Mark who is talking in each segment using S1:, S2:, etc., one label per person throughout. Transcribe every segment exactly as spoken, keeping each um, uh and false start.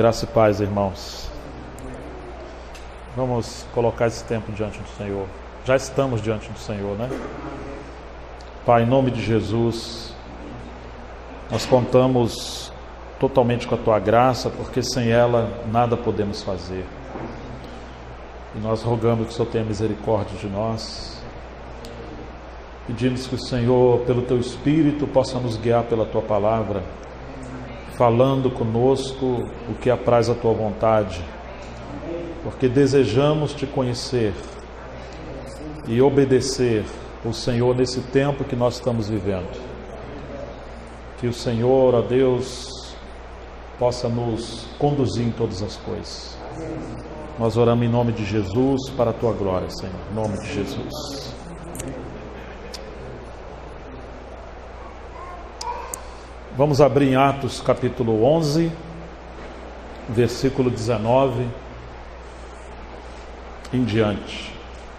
S1: Graça e paz, irmãos. Vamos colocar esse tempo diante do Senhor. Já estamos diante do Senhor, né? Pai, em nome de Jesus, nós contamos totalmente com a Tua graça, porque sem ela nada podemos fazer. E nós rogamos que o Senhor tenha misericórdia de nós. Pedimos que o Senhor, pelo Teu Espírito, possa nos guiar pela Tua palavra, falando conosco o que apraz a Tua vontade, porque desejamos Te conhecer e obedecer o Senhor nesse tempo que nós estamos vivendo. Que o Senhor, ó Deus, possa nos conduzir em todas as coisas. Nós oramos em nome de Jesus, para a Tua glória, Senhor, em nome de Jesus. Vamos abrir em Atos capítulo onze, versículo dezenove em diante.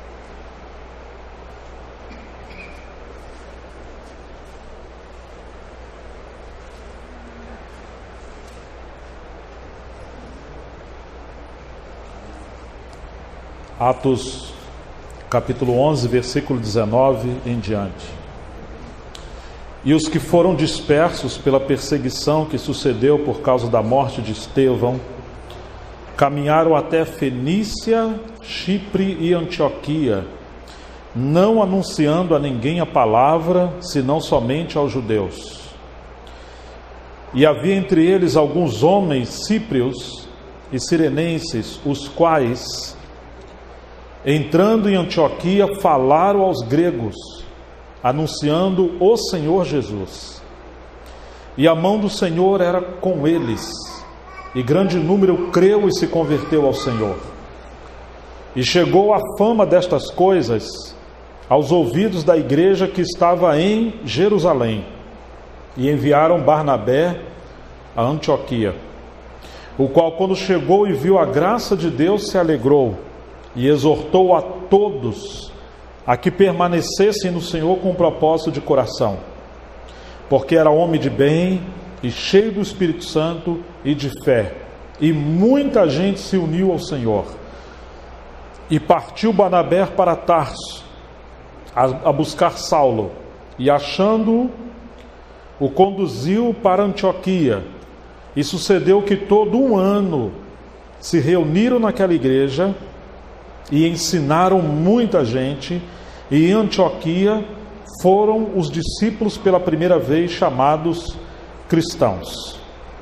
S1: Atos capítulo onze, versículo dezenove em diante. E os que foram dispersos pela perseguição que sucedeu por causa da morte de Estevão, caminharam até Fenícia, Chipre e Antioquia, não anunciando a ninguém a palavra, senão somente aos judeus. E havia entre eles alguns homens cíprios e cirenenses, os quais, entrando em Antioquia, falaram aos gregos, anunciando o Senhor Jesus. E a mão do Senhor era com eles, e grande número creu e se converteu ao Senhor. E chegou a fama destas coisas aos ouvidos da igreja que estava em Jerusalém, e enviaram Barnabé a Antioquia, o qual, quando chegou e viu a graça de Deus, se alegrou e exortou a todos a que permanecessem no Senhor com propósito de coração, porque era homem de bem e cheio do Espírito Santo e de fé, e muita gente se uniu ao Senhor. E partiu Barnabé para Tarso a, a buscar Saulo, e achando-o, o conduziu para Antioquia. E sucedeu que todo um ano se reuniram naquela igreja e ensinaram muita gente. E em Antioquia foram os discípulos pela primeira vez chamados cristãos.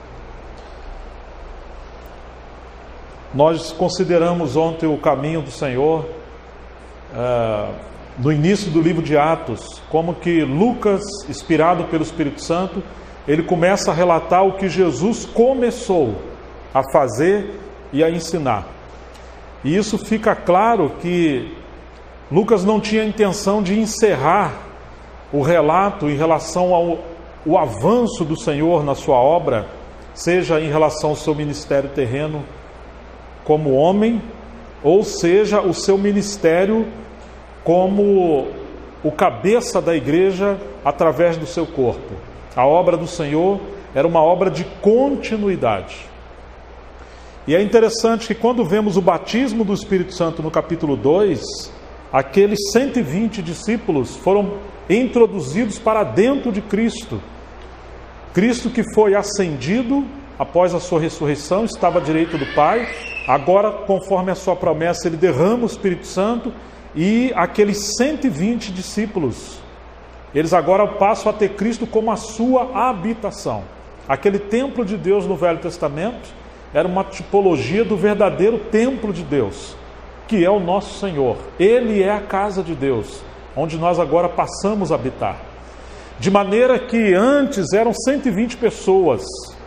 S1: Nós consideramos ontem o caminho do Senhor, uh, no início do livro de Atos, como que Lucas, inspirado pelo Espírito Santo, ele começa a relatar o que Jesus começou a fazer e a ensinar. E isso fica claro que Lucas não tinha a intenção de encerrar o relato em relação ao o avanço do Senhor na sua obra, seja em relação ao seu ministério terreno como homem, ou seja, o seu ministério como o cabeça da igreja através do seu corpo. A obra do Senhor era uma obra de continuidade. E é interessante que quando vemos o batismo do Espírito Santo no capítulo dois, aqueles cento e vinte discípulos foram introduzidos para dentro de Cristo. Cristo que foi ascendido após a sua ressurreição, estava à direita do Pai. Agora, conforme a sua promessa, ele derrama o Espírito Santo, e aqueles cento e vinte discípulos, eles agora passam a ter Cristo como a sua habitação. Aquele templo de Deus no Velho Testamento era uma tipologia do verdadeiro templo de Deus, que é o nosso Senhor. Ele é a casa de Deus, onde nós agora passamos a habitar. De maneira que antes eram cento e vinte pessoas,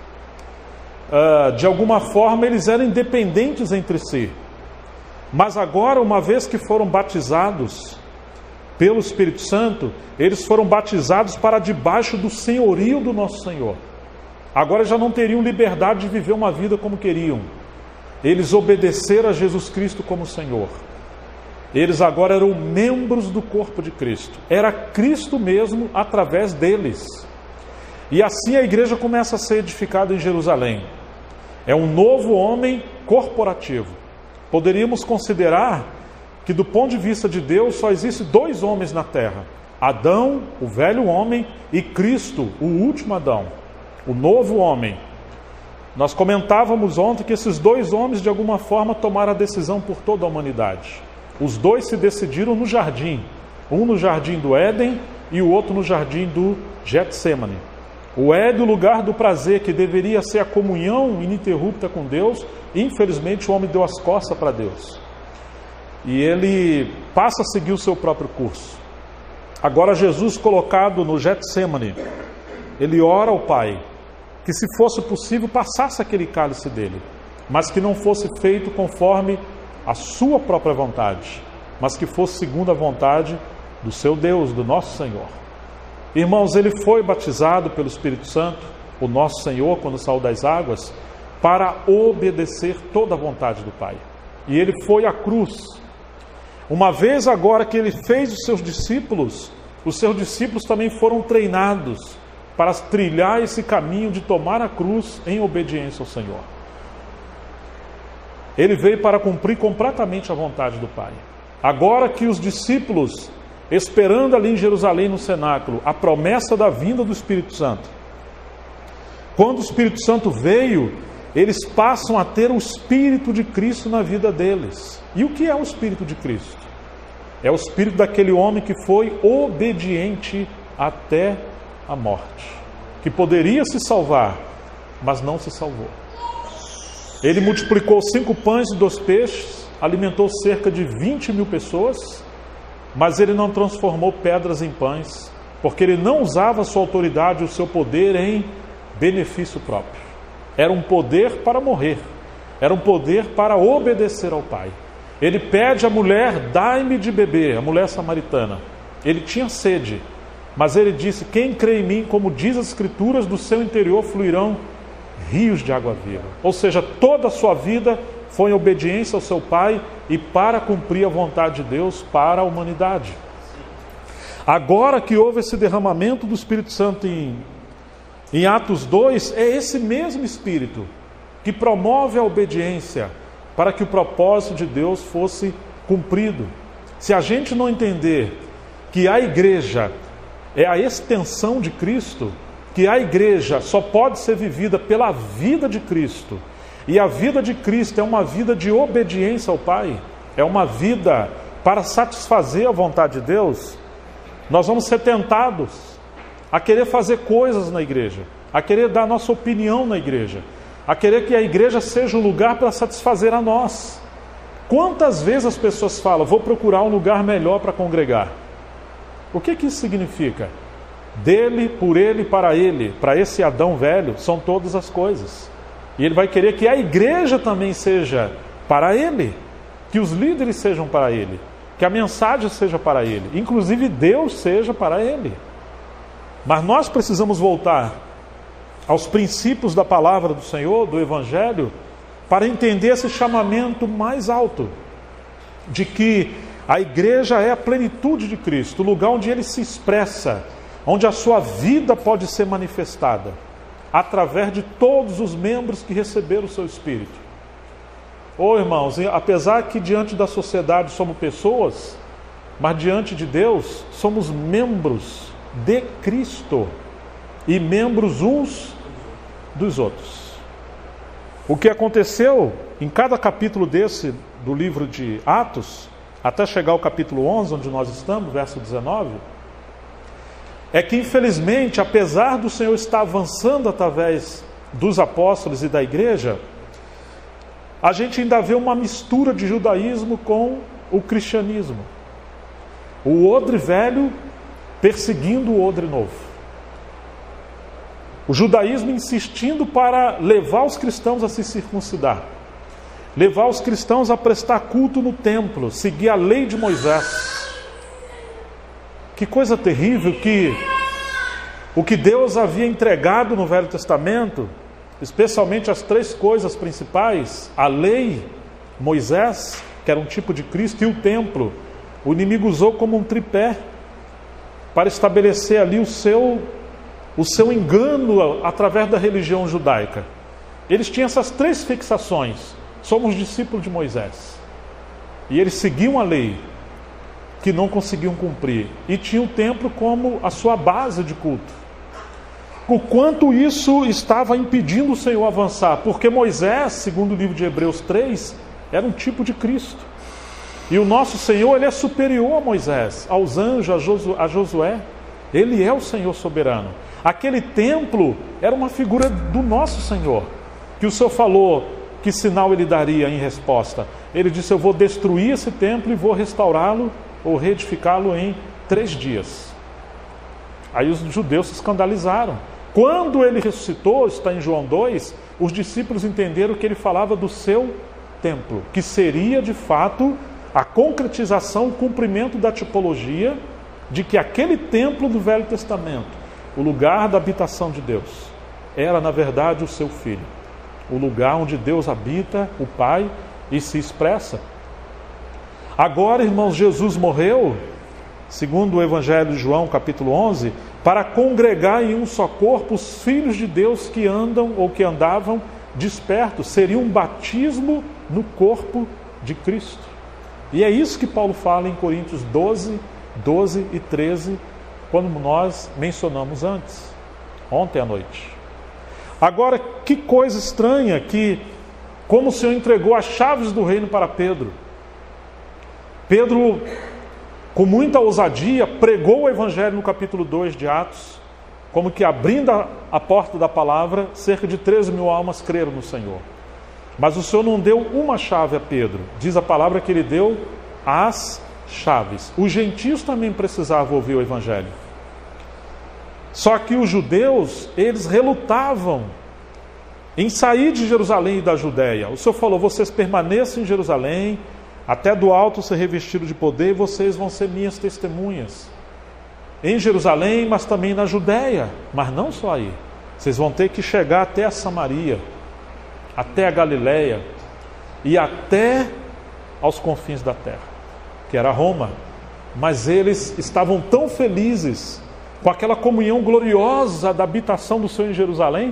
S1: uh, de alguma forma eles eram independentes entre si. Mas agora, uma vez que foram batizados pelo Espírito Santo, eles foram batizados para debaixo do senhorio do nosso Senhor. Agora já não teriam liberdade de viver uma vida como queriam. Eles obedeceram a Jesus Cristo como Senhor. Eles agora eram membros do corpo de Cristo. Era Cristo mesmo através deles. E assim a igreja começa a ser edificada em Jerusalém. É um novo homem corporativo. Poderíamos considerar que, do ponto de vista de Deus, só existe dois homens na terra: Adão, o velho homem, e Cristo, o último Adão, o novo homem. Nós comentávamos ontem que esses dois homens, de alguma forma, tomaram a decisão por toda a humanidade. Os dois se decidiram no jardim, um no jardim do Éden e o outro no jardim do Getsêmani. O Éden, o lugar do prazer, que deveria ser a comunhão ininterrupta com Deus, infelizmente o homem deu as costas para Deus. E ele passa a seguir o seu próprio curso. Agora Jesus, colocado no Getsêmani, ele ora ao Pai que, se fosse possível, passasse aquele cálice dele, mas que não fosse feito conforme a sua própria vontade, mas que fosse segundo a vontade do seu Deus, do nosso Senhor. Irmãos, ele foi batizado pelo Espírito Santo, o nosso Senhor, quando saiu das águas, para obedecer toda a vontade do Pai. E ele foi à cruz. Uma vez agora que ele fez os seus discípulos, os seus discípulos também foram treinados para trilhar esse caminho de tomar a cruz em obediência ao Senhor. Ele veio para cumprir completamente a vontade do Pai. Agora que os discípulos, esperando ali em Jerusalém, no cenáculo, a promessa da vinda do Espírito Santo, quando o Espírito Santo veio, eles passam a ter o Espírito de Cristo na vida deles. E o que é o Espírito de Cristo? É o Espírito daquele homem que foi obediente até a morte, que poderia se salvar, mas não se salvou. Ele multiplicou cinco pães e dois peixes, alimentou cerca de vinte mil pessoas, mas ele não transformou pedras em pães, porque ele não usava a sua autoridade e o seu poder em benefício próprio. Era um poder para morrer, era um poder para obedecer ao Pai. Ele pede à mulher: dai-me de beber, a mulher samaritana. Ele tinha sede, mas ele disse: quem crê em mim, como diz as Escrituras, do seu interior fluirão rios de água viva. Ou seja, toda a sua vida foi em obediência ao seu Pai e para cumprir a vontade de Deus para a humanidade. Agora que houve esse derramamento do Espírito Santo em, em Atos dois, é esse mesmo Espírito que promove a obediência para que o propósito de Deus fosse cumprido. Se a gente não entender que a igreja é a extensão de Cristo, que a igreja só pode ser vivida pela vida de Cristo, e a vida de Cristo é uma vida de obediência ao Pai, é uma vida para satisfazer a vontade de Deus, nós vamos ser tentados a querer fazer coisas na igreja, a querer dar nossa opinião na igreja, a querer que a igreja seja um lugar para satisfazer a nós. Quantas vezes as pessoas falam: vou procurar um lugar melhor para congregar? O que que isso significa? Dele, por ele, para ele, para esse Adão velho, são todas as coisas. E ele vai querer que a igreja também seja para ele, que os líderes sejam para ele, que a mensagem seja para ele, inclusive Deus seja para ele. Mas nós precisamos voltar aos princípios da palavra do Senhor, do Evangelho, para entender esse chamamento mais alto, de que a igreja é a plenitude de Cristo, o lugar onde ele se expressa, onde a sua vida pode ser manifestada, através de todos os membros que receberam o seu Espírito. Oh, irmãos, apesar que diante da sociedade somos pessoas, mas diante de Deus somos membros de Cristo e membros uns dos outros. O que aconteceu em cada capítulo desse do livro de Atos, até chegar ao capítulo onze, onde nós estamos, verso dezenove, é que infelizmente, apesar do Senhor estar avançando através dos apóstolos e da igreja, a gente ainda vê uma mistura de judaísmo com o cristianismo. O odre velho perseguindo o odre novo. O judaísmo insistindo para levar os cristãos a se circuncidar, levar os cristãos a prestar culto no templo, seguir a lei de Moisés. Que coisa terrível que o que Deus havia entregado no Velho Testamento, especialmente as três coisas principais, a lei, Moisés, que era um tipo de Cristo, e o templo, o inimigo usou como um tripé para estabelecer ali o seu, o seu engano através da religião judaica. eles tinham essas três fixações. Somos discípulos de Moisés. E eles seguiam a lei, que não conseguiam cumprir. E tinham o templo como a sua base de culto. O quanto isso estava impedindo o Senhor avançar. Porque Moisés, segundo o livro de Hebreus três, era um tipo de Cristo. E o nosso Senhor, Ele é superior a Moisés, aos anjos, a Josué. Ele é o Senhor soberano. Aquele templo era uma figura do nosso Senhor, que o Senhor falou que sinal Ele daria em resposta. Ele disse: eu vou destruir esse templo e vou restaurá-lo ou reedificá-lo em três dias. Aí os judeus se escandalizaram. Quando Ele ressuscitou, está em João dois, os discípulos entenderam que Ele falava do seu templo, que seria de fato a concretização, o cumprimento da tipologia de que aquele templo do Velho Testamento, o lugar da habitação de Deus, era na verdade o seu Filho, o lugar onde Deus habita, o Pai, e se expressa. Agora, irmãos, Jesus morreu, segundo o Evangelho de João, capítulo onze, para congregar em um só corpo os filhos de Deus que andam ou que andavam despertos. Seria um batismo no corpo de Cristo. E é isso que Paulo fala em Coríntios doze, doze e treze, quando nós mencionamos antes, ontem à noite. Agora, que coisa estranha que, como o Senhor entregou as chaves do reino para Pedro, Pedro, com muita ousadia, pregou o Evangelho no capítulo dois de Atos, como que abrindo a porta da palavra, cerca de treze mil almas creram no Senhor. Mas o Senhor não deu uma chave a Pedro. Diz a palavra que Ele deu as chaves. Os gentios também precisavam ouvir o Evangelho. Só que os judeus, eles relutavam em sair de Jerusalém e da Judéia. O Senhor falou: vocês permaneçam em Jerusalém, até do alto ser revestido de poder, e vocês vão ser minhas testemunhas. Em Jerusalém, mas também na Judéia. Mas não só aí. Vocês vão ter que chegar até a Samaria, até a Galileia e até aos confins da terra, que era Roma. Mas eles estavam tão felizes com aquela comunhão gloriosa da habitação do Senhor em Jerusalém.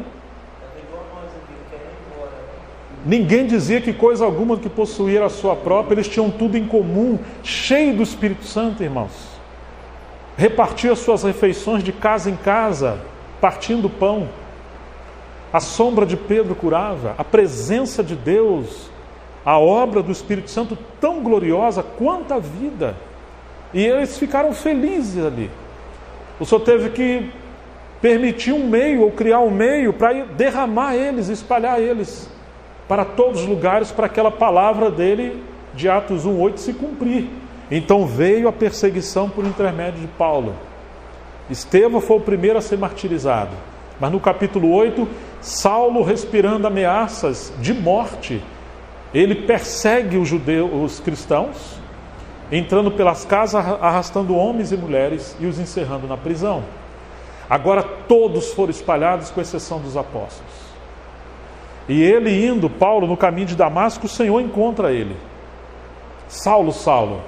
S1: Ninguém dizia que coisa alguma que possuía a sua própria. Eles tinham tudo em comum, cheio do Espírito Santo, irmãos. Repartia suas refeições de casa em casa, partindo pão. A sombra de Pedro curava, a presença de Deus, a obra do Espírito Santo tão gloriosa quanto a vida. E eles ficaram felizes ali. O Senhor teve que permitir um meio, ou criar um meio, para derramar eles, espalhar eles para todos os lugares, para aquela palavra dele, de Atos um, oito, se cumprir. Então veio a perseguição por intermédio de Paulo. Estevão foi o primeiro a ser martirizado. Mas no capítulo oito, Saulo, respirando ameaças de morte, ele persegue os judeus, os cristãos, entrando pelas casas, arrastando homens e mulheres e os encerrando na prisão. Agora todos foram espalhados, com exceção dos apóstolos. E ele indo, Paulo, no caminho de Damasco, o Senhor encontra ele. Saulo, Saulo,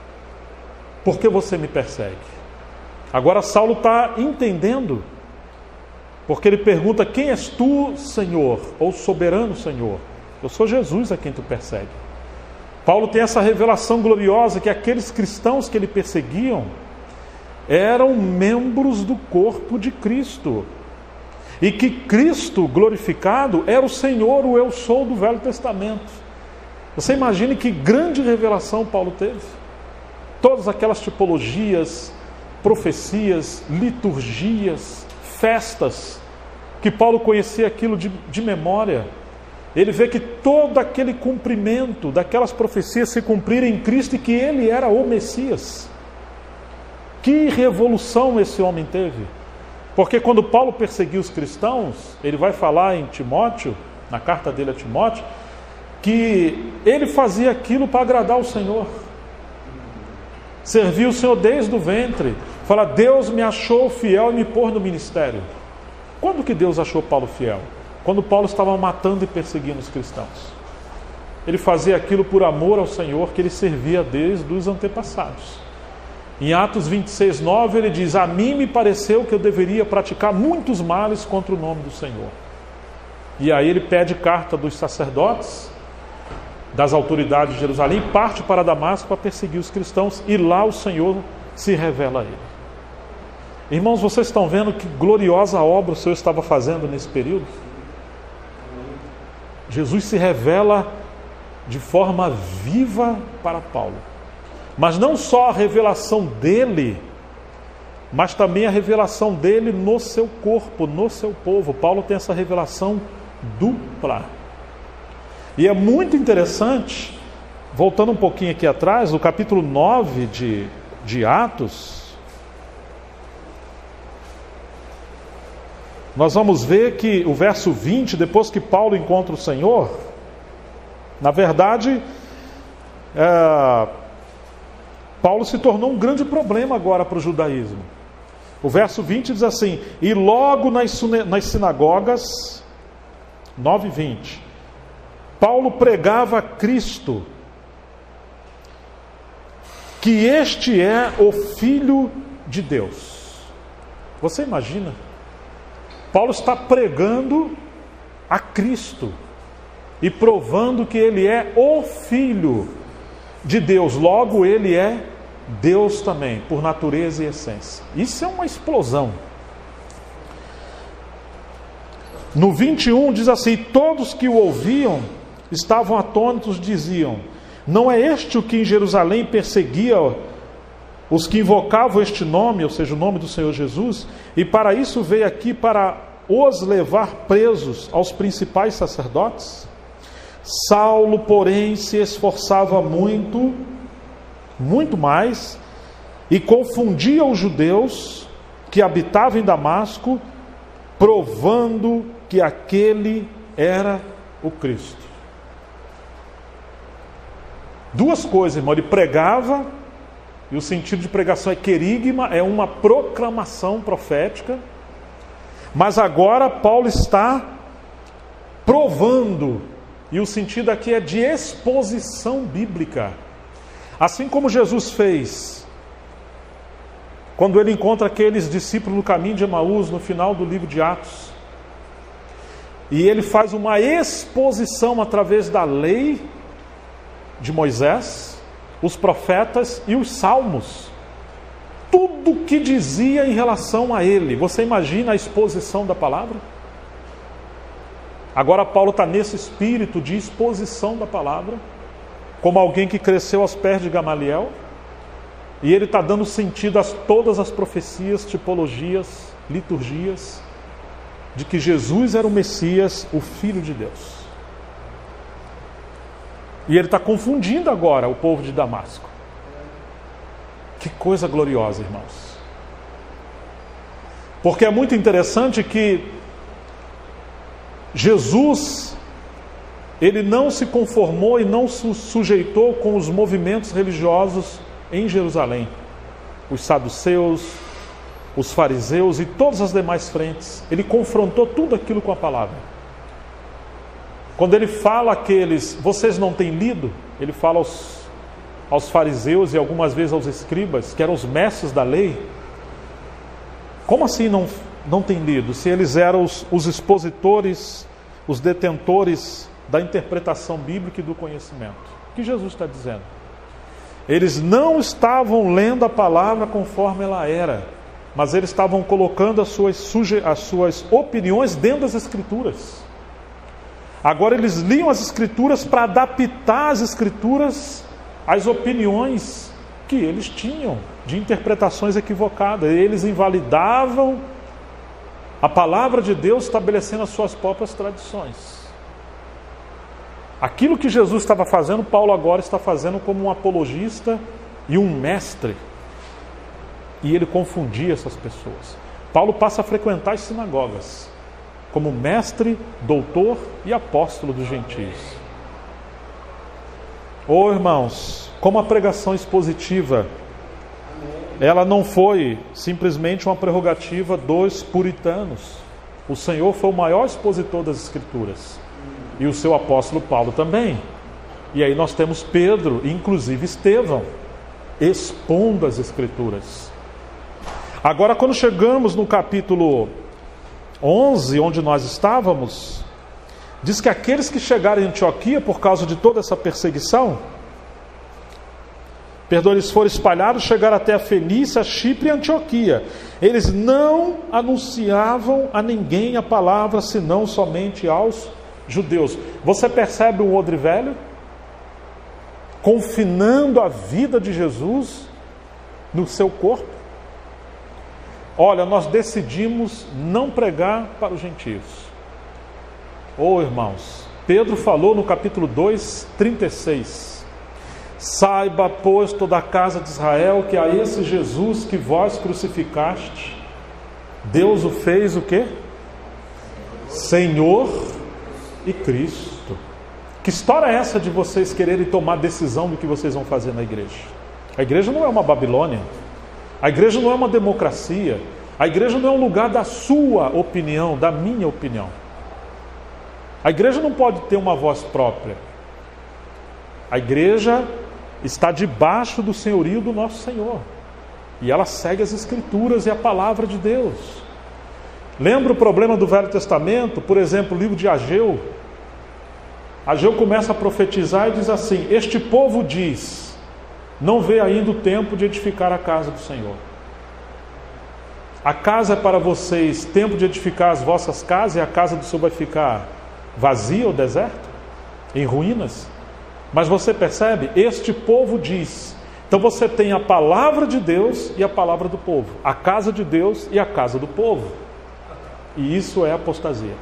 S1: por que você me persegue? Agora Saulo está entendendo, porque ele pergunta: quem és tu, Senhor, ou soberano Senhor? Eu sou Jesus a quem tu persegue. Paulo tem essa revelação gloriosa que aqueles cristãos que ele perseguiam eram membros do corpo de Cristo. E que Cristo glorificado era o Senhor, o eu sou do Velho Testamento. Você imagine que grande revelação Paulo teve. Todas aquelas tipologias, profecias, liturgias, festas, que Paulo conhecia aquilo de, de memória. Ele vê que todo aquele cumprimento daquelas profecias se cumprirem em Cristo e que ele era o Messias. Que revolução esse homem teve! Porque quando Paulo perseguiu os cristãos, ele vai falar em Timóteo, na carta dele a Timóteo, que ele fazia aquilo para agradar o Senhor. Serviu o Senhor desde o ventre. Fala: Deus me achou fiel e me pôs no ministério. Quando que Deus achou Paulo fiel? Quando Paulo estava matando e perseguindo os cristãos. Ele fazia aquilo por amor ao Senhor, que ele servia desde os antepassados. Em Atos vinte e seis, nove, ele diz: a mim me pareceu que eu deveria praticar muitos males contra o nome do Senhor. E aí ele pede carta dos sacerdotes, das autoridades de Jerusalém, e parte para Damasco para perseguir os cristãos, e lá o Senhor se revela a ele. Irmãos, vocês estão vendo que gloriosa obra o Senhor estava fazendo nesse período? Jesus se revela de forma viva para Paulo. Mas não só a revelação dele, mas também a revelação dele no seu corpo, no seu povo. Paulo tem essa revelação dupla. E é muito interessante, voltando um pouquinho aqui atrás, no capítulo nove de, de Atos, nós vamos ver que o verso vinte, depois que Paulo encontra o Senhor, na verdade, é, Paulo se tornou um grande problema agora para o judaísmo. O verso vinte diz assim: e logo nas, nas sinagogas, nove e vinte, Paulo pregava a Cristo, que este é o Filho de Deus. Você imagina? Paulo está pregando a Cristo e provando que ele é o Filho de Deus. Logo, ele é Deus também, por natureza e essência. Isso é uma explosão. No vinte e um diz assim: todos que o ouviam estavam atônitos, diziam: não é este o que em Jerusalém perseguia os que invocavam este nome, ou seja, o nome do Senhor Jesus, e para isso veio aqui para os levar presos aos principais sacerdotes? Saulo, porém, se esforçava muito, muito mais, e confundia os judeus que habitavam em Damasco, provando que aquele era o Cristo. Duas coisas, irmão: ele pregava, e o sentido de pregação é querigma, é uma proclamação profética, mas agora Paulo está provando, e o sentido aqui é de exposição bíblica. Assim como Jesus fez quando ele encontra aqueles discípulos no caminho de Emaús, no final do livro de Atos, e ele faz uma exposição através da lei de Moisés, os profetas e os salmos, tudo que dizia em relação a ele. Você imagina a exposição da palavra? Agora Paulo está nesse espírito de exposição da palavra, como alguém que cresceu aos pés de Gamaliel, e ele está dando sentido a todas as profecias, tipologias, liturgias, de que Jesus era o Messias, o Filho de Deus. E ele está confundindo agora o povo de Damasco. Que coisa gloriosa, irmãos. Porque é muito interessante que Jesus, ele não se conformou e não se sujeitou com os movimentos religiosos em Jerusalém. Os saduceus, os fariseus e todas as demais frentes. Ele confrontou tudo aquilo com a palavra. Quando ele fala àqueles: vocês não têm lido? Ele fala aos, aos fariseus e algumas vezes aos escribas, que eram os mestres da lei. Como assim não, não têm lido? Se eles eram os, os expositores, os detentores da interpretação bíblica e do conhecimento. O que Jesus está dizendo? Eles não estavam lendo a palavra conforme ela era, mas eles estavam colocando as suas, suje... as suas opiniões dentro das Escrituras. Agora eles liam as Escrituras para adaptar as Escrituras às opiniões que eles tinham, de interpretações equivocadas. Eles invalidavam a palavra de Deus, estabelecendo as suas próprias tradições. Aquilo que Jesus estava fazendo, Paulo agora está fazendo como um apologista e um mestre. E ele confundia essas pessoas. Paulo passa a frequentar as sinagogas como mestre, doutor e apóstolo dos gentios. Oh, irmãos, como a pregação expositiva, ela não foi simplesmente uma prerrogativa dos puritanos. O Senhor foi o maior expositor das Escrituras. E o seu apóstolo Paulo também. E aí nós temos Pedro, inclusive Estevão, expondo as Escrituras. Agora, quando chegamos no capítulo onze, onde nós estávamos, Diz que aqueles que chegaram em Antioquia por causa de toda essa perseguição, perdoa, eles foram espalhados, chegaram até a Fenícia, Chipre e Antioquia. Eles não anunciavam a ninguém a palavra, senão somente aos judeus. Você percebe um odre velho confinando a vida de Jesus no seu corpo? Olha, nós decidimos não pregar para os gentios. Oh, irmãos, Pedro falou no capítulo dois, trinta e seis: saiba, pois, toda a casa de Israel, que a esse Jesus que vós crucificaste, Deus o fez o quê? Senhor e Cristo. Que história é essa de vocês quererem tomar decisão do que vocês vão fazer na igreja? A igreja não é uma Babilônia. A igreja não é uma democracia. A igreja não é um lugar da sua opinião, da minha opinião. A igreja não pode ter uma voz própria. A igreja está debaixo do senhorio do nosso Senhor. E ela segue as Escrituras e a palavra de Deus. Lembra o problema do Velho Testamento? Por exemplo, o livro de Ageu. Ageu começa a profetizar e diz assim: este povo diz, não vê ainda o tempo de edificar a casa do Senhor. A casa é para vocês tempo de edificar as vossas casas, e a casa do Senhor vai ficar vazia ou deserto, em ruínas. Mas você percebe? Este povo diz. Então você tem a palavra de Deus e a palavra do povo, a casa de Deus e a casa do povo. E isso é apostasia.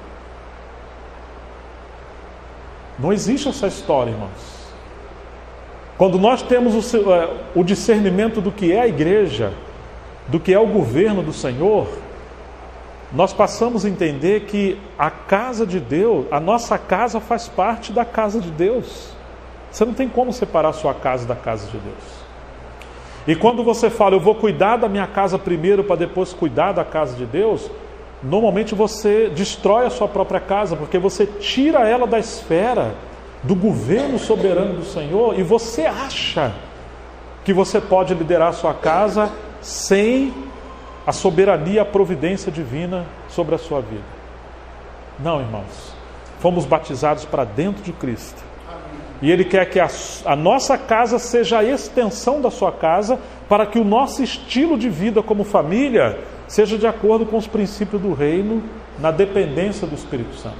S1: Não existe essa história, irmãos. Quando nós temos o, o discernimento do que é a igreja, do que é o governo do Senhor, nós passamos a entender que a casa de Deus, a nossa casa faz parte da casa de Deus. Você não tem como separar a sua casa da casa de Deus. E quando você fala, eu vou cuidar da minha casa primeiro para depois cuidar da casa de Deus, normalmente você destrói a sua própria casa, porque você tira ela da esfera do governo soberano do Senhor e você acha que você pode liderar a sua casa sem a soberania e a providência divina sobre a sua vida. Não, irmãos. Fomos batizados para dentro de Cristo. E Ele quer que a, a nossa casa seja a extensão da sua casa, para que o nosso estilo de vida como família seja de acordo com os princípios do reino, na dependência do Espírito Santo.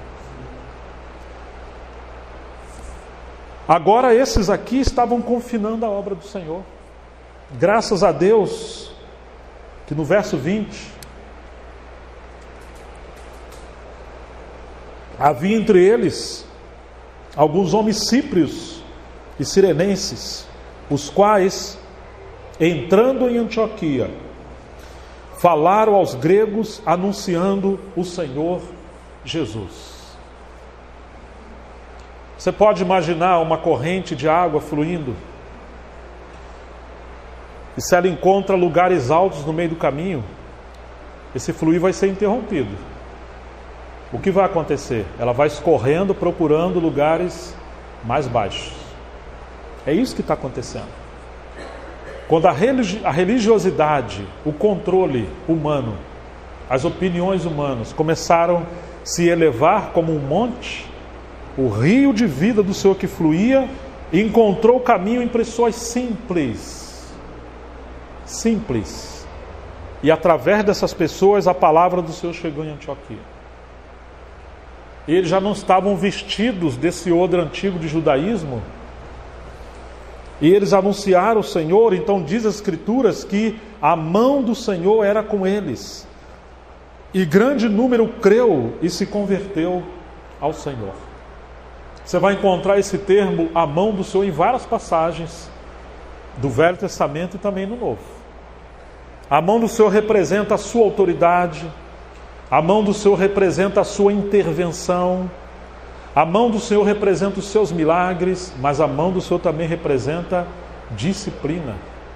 S1: Agora esses aqui estavam confinando a obra do Senhor. Graças a Deus, que no verso vinte, havia entre eles alguns homens cíprios e sirenenses, os quais, entrando em Antioquia, falaram aos gregos anunciando o Senhor Jesus. Você pode imaginar uma corrente de água fluindo, e se ela encontra lugares altos no meio do caminho, esse fluir vai ser interrompido. O que vai acontecer? Ela vai escorrendo, procurando lugares mais baixos. É isso que está acontecendo. Quando a, religi- a religiosidade, o controle humano, as opiniões humanas começaram a se elevar como um monte, o rio de vida do Senhor que fluía encontrou o caminho em pessoas simples. Simples. E através dessas pessoas a palavra do Senhor chegou em Antioquia. Eles já não estavam vestidos desse odre antigo de judaísmo, e eles anunciaram o Senhor. Então diz as Escrituras que a mão do Senhor era com eles, e grande número creu e se converteu ao Senhor. Você vai encontrar esse termo, a mão do Senhor, em várias passagens do Velho Testamento e também no Novo. A mão do Senhor representa a sua autoridade, a mão do Senhor representa a sua intervenção, a mão do Senhor representa os seus milagres, mas a mão do Senhor também representa disciplina.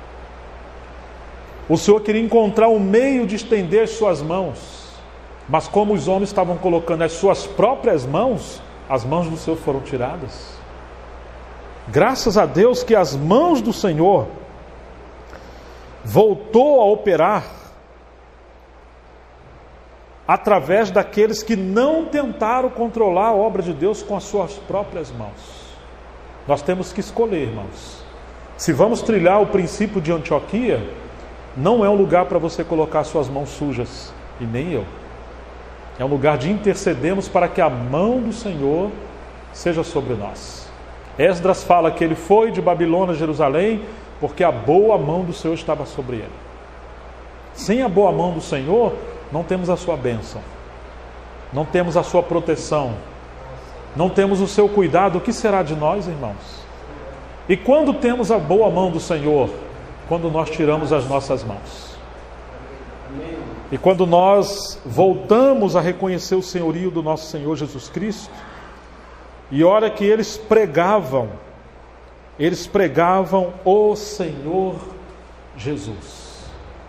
S1: O Senhor queria encontrar um meio de estender as suas mãos, mas como os homens estavam colocando as suas próprias mãos, as mãos do Senhor foram tiradas. Graças a Deus que as mãos do Senhor voltou a operar através daqueles que não tentaram controlar a obra de Deus com as suas próprias mãos. Nós temos que escolher, irmãos. Se vamos trilhar o princípio de Antioquia, não é um lugar para você colocar suas mãos sujas, e nem eu. É um lugar de intercedermos para que a mão do Senhor seja sobre nós. Esdras fala que ele foi de Babilônia a Jerusalém porque a boa mão do Senhor estava sobre ele. Sem a boa mão do Senhor, não temos a sua bênção, não temos a sua proteção, não temos o seu cuidado. O que será de nós, irmãos? E quando temos a boa mão do Senhor? Quando nós tiramos as nossas mãos. E quando nós voltamos a reconhecer o senhorio do nosso Senhor Jesus Cristo, e olha que eles pregavam, eles pregavam o Senhor Jesus.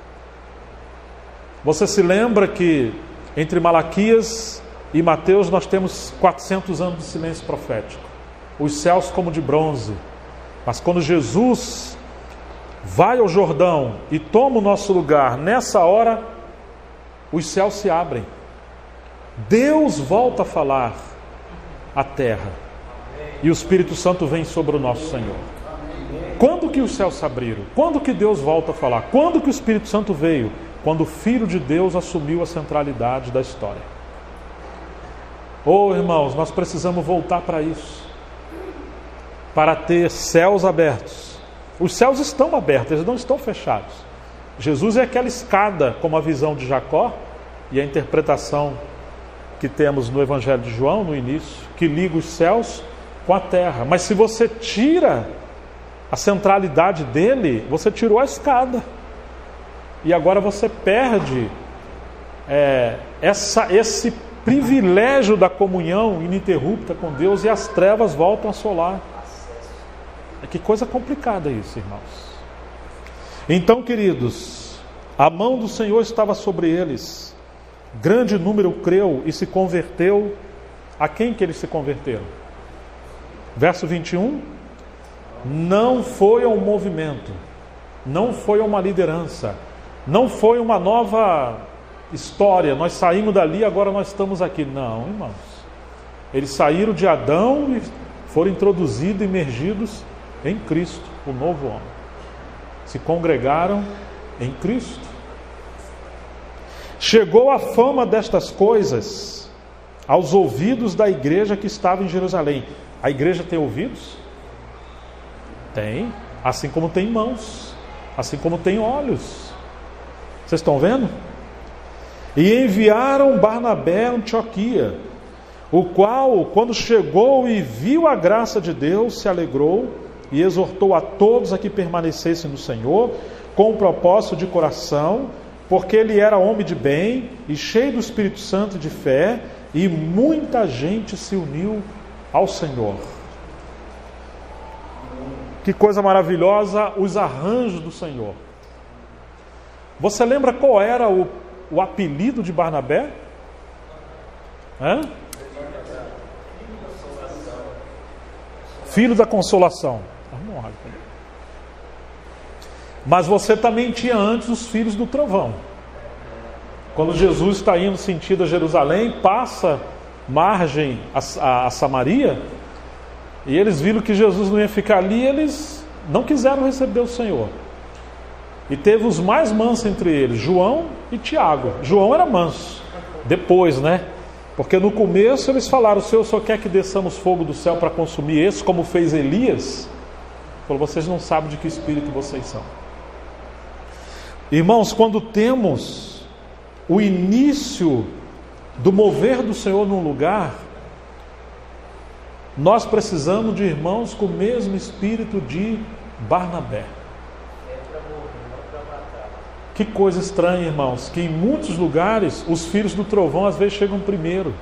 S1: Você se lembra que entre Malaquias e Mateus nós temos quatrocentos anos de silêncio profético, os céus como de bronze. Mas quando Jesus vai ao Jordão e toma o nosso lugar, nessa hora os céus se abrem, Deus volta a falar à terra e o Espírito Santo vem sobre o nosso Senhor. Quando que os céus se abriram? Quando que Deus volta a falar? Quando que o Espírito Santo veio? Quando o Filho de Deus assumiu a centralidade da história. Oh, irmãos, nós precisamos voltar para isso, para ter céus abertos. Os céus estão abertos, eles não estão fechados. Jesus é aquela escada, como a visão de Jacó e a interpretação que temos no Evangelho de João, no início, que liga os céus com a terra. Mas se você tira a centralidade dele, você tirou a escada. E agora você perde é, essa, esse privilégio da comunhão ininterrupta com Deus, e as trevas voltam a assolar. É que coisa complicada isso, irmãos. Então, queridos, a mão do Senhor estava sobre eles. Grande número creu e se converteu. A quem que eles se converteram? Verso vinte e um. Não foi a um movimento, não foi a uma liderança, não foi uma nova história, nós saímos dali, agora nós estamos aqui. Não, irmãos. Eles saíram de Adão e foram introduzidos, imergidos em Cristo, o novo homem. Se congregaram em Cristo. Chegou a fama destas coisas aos ouvidos da igreja que estava em Jerusalém. A igreja tem ouvidos? Tem. Assim como tem mãos, assim como tem olhos. Vocês estão vendo? E enviaram Barnabé a Antioquia, o qual, quando chegou e viu a graça de Deus, se alegrou e exortou a todos a que permanecessem no Senhor, com o propósito de coração, porque ele era homem de bem e cheio do Espírito Santo e de fé, e muita gente se uniu ao Senhor. Que coisa maravilhosa, os arranjos do Senhor. Você lembra qual era o, o apelido de Barnabé? Hã? Filho da consolação. Mas você também tinha antes os filhos do trovão. Quando Jesus está indo sentido a Jerusalém, passa margem a, a, a Samaria, e eles viram que Jesus não ia ficar ali, eles não quiseram receber o Senhor. E teve os mais mansos entre eles, João e Tiago. João era manso, depois, né? Porque no começo eles falaram: o Senhor só quer que desçamos fogo do céu para consumir esse, como fez Elias. Falou: vocês não sabem de que espírito vocês são. Irmãos, quando temos o início do mover do Senhor num lugar, nós precisamos de irmãos com o mesmo espírito de Barnabé. Que coisa estranha, irmãos, que em muitos lugares os filhos do trovão às vezes chegam primeiro.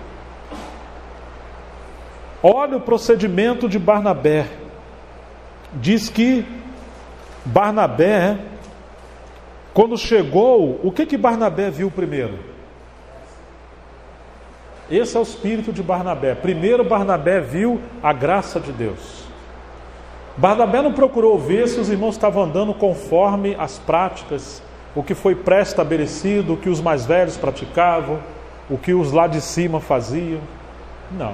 S1: Olha o procedimento de Barnabé. Diz que Barnabé, quando chegou, o que que Barnabé viu primeiro? Esse é o espírito de Barnabé. Primeiro Barnabé viu a graça de Deus. Barnabé não procurou ver se os irmãos estavam andando conforme as práticas, o que foi pré-estabelecido, o que os mais velhos praticavam, o que os lá de cima faziam. Não.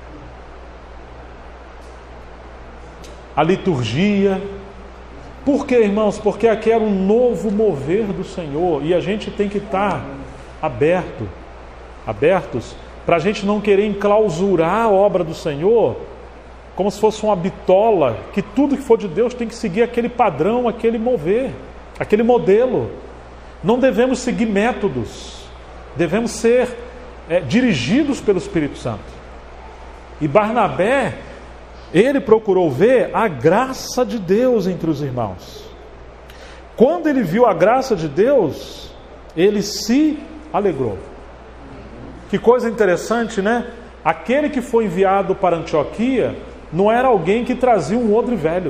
S1: A liturgia. Por quê, irmãos? Porque aqui era um novo mover do Senhor, e a gente tem que estar aberto, abertos, para a gente não querer enclausurar a obra do Senhor, como se fosse uma bitola, que tudo que for de Deus tem que seguir aquele padrão, aquele mover, aquele modelo. Não devemos seguir métodos, devemos ser é, dirigidos pelo Espírito Santo. E Barnabé, ele procurou ver a graça de Deus entre os irmãos. Quando ele viu a graça de Deus, ele se alegrou. Que coisa interessante, né? Aquele que foi enviado para Antioquia não era alguém que trazia um odre velho.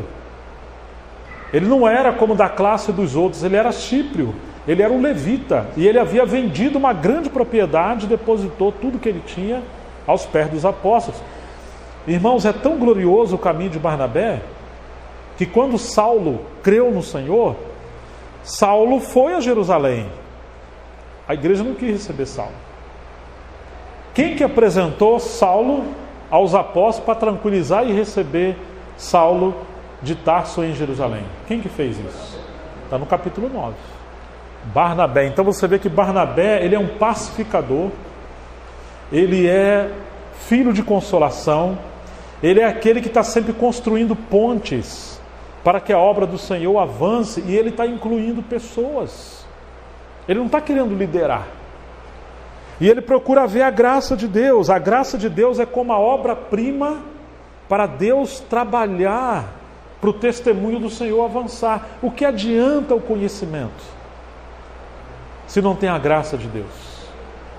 S1: Ele não era como da classe dos outros, ele era síprio, ele era um levita, e ele havia vendido uma grande propriedade e depositou tudo que ele tinha aos pés dos apóstolos. Irmãos, é tão glorioso o caminho de Barnabé, que quando Saulo creu no Senhor, Saulo foi a Jerusalém. A igreja não quis receber Saulo. Quem que apresentou Saulo aos apóstolos para tranquilizar e receber Saulo de Tarso em Jerusalém? Quem que fez isso? Está no capítulo nove. Barnabé. Então você vê que Barnabé, ele é um pacificador, ele é filho de consolação, ele é aquele que está sempre construindo pontes para que a obra do Senhor avance, e ele está incluindo pessoas. Ele não está querendo liderar. E ele procura ver a graça de Deus. A graça de Deus é como a obra-prima para Deus trabalhar, para o testemunho do Senhor avançar. O que adianta o conhecimento se não tem a graça de Deus?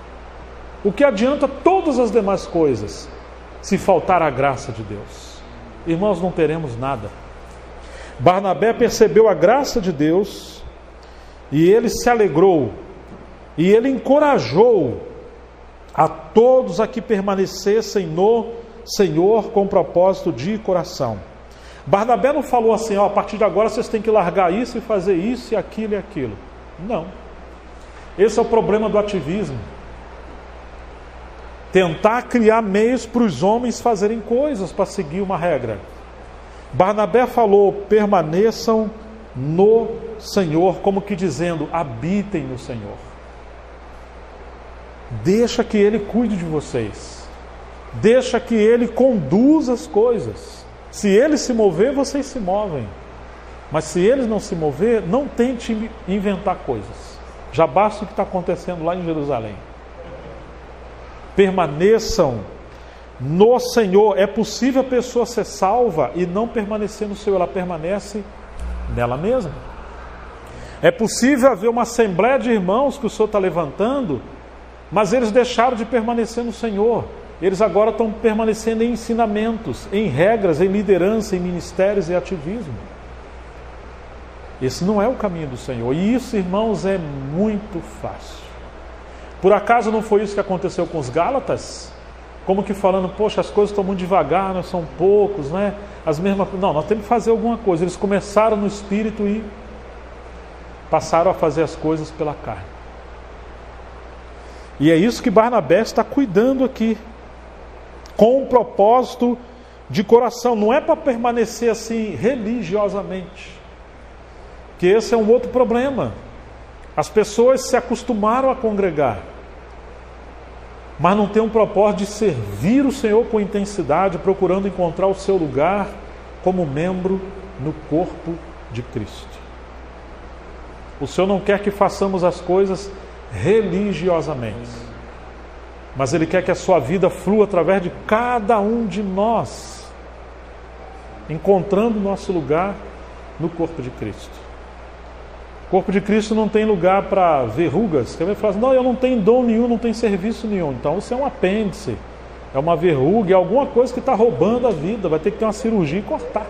S1: O que adianta todas as demais coisas se faltar a graça de Deus? Irmãos, não teremos nada. Barnabé percebeu a graça de Deus e ele se alegrou, e ele encorajou a todos a que permanecessem no Senhor com propósito de coração. Barnabé não falou assim, ó, a partir de agora vocês têm que largar isso e fazer isso e aquilo e aquilo. Não. Esse é o problema do ativismo. Tentar criar meios para os homens fazerem coisas para seguir uma regra. Barnabé falou, permaneçam no Senhor, como que dizendo, habitem no Senhor. Deixa que Ele cuide de vocês. Deixa que Ele conduza as coisas. Se Ele se mover, vocês se movem. Mas se Ele não se mover, não tente inventar coisas. Já basta o que está acontecendo lá em Jerusalém. Permaneçam no Senhor. É possível a pessoa ser salva e não permanecer no Senhor. Ela permanece nela mesma. É possível haver uma assembleia de irmãos que o Senhor está levantando, mas eles deixaram de permanecer no Senhor. Eles agora estão permanecendo em ensinamentos, em regras, em liderança, em ministérios e ativismo. Esse não é o caminho do Senhor. E isso, irmãos, é muito fácil. Por acaso não foi isso que aconteceu com os Gálatas? Como que falando, poxa, as coisas estão muito devagar, nós somos poucos, né? As mesmas... Não, nós temos que fazer alguma coisa. Eles começaram no Espírito e passaram a fazer as coisas pela carne. E é isso que Barnabé está cuidando aqui, com um propósito de coração. Não é para permanecer assim religiosamente, que esse é um outro problema. As pessoas se acostumaram a congregar, mas não tem um propósito de servir o Senhor com intensidade, procurando encontrar o seu lugar como membro no corpo de Cristo. O Senhor não quer que façamos as coisas religiosamente, mas Ele quer que a sua vida flua através de cada um de nós, encontrando o nosso lugar no corpo de Cristo. O corpo de Cristo não tem lugar para verrugas. Você vai falar assim, não, eu não tenho dom nenhum, não tenho serviço nenhum. Então você é um apêndice, é uma verruga, é alguma coisa que está roubando a vida, vai ter que ter uma cirurgia e cortar.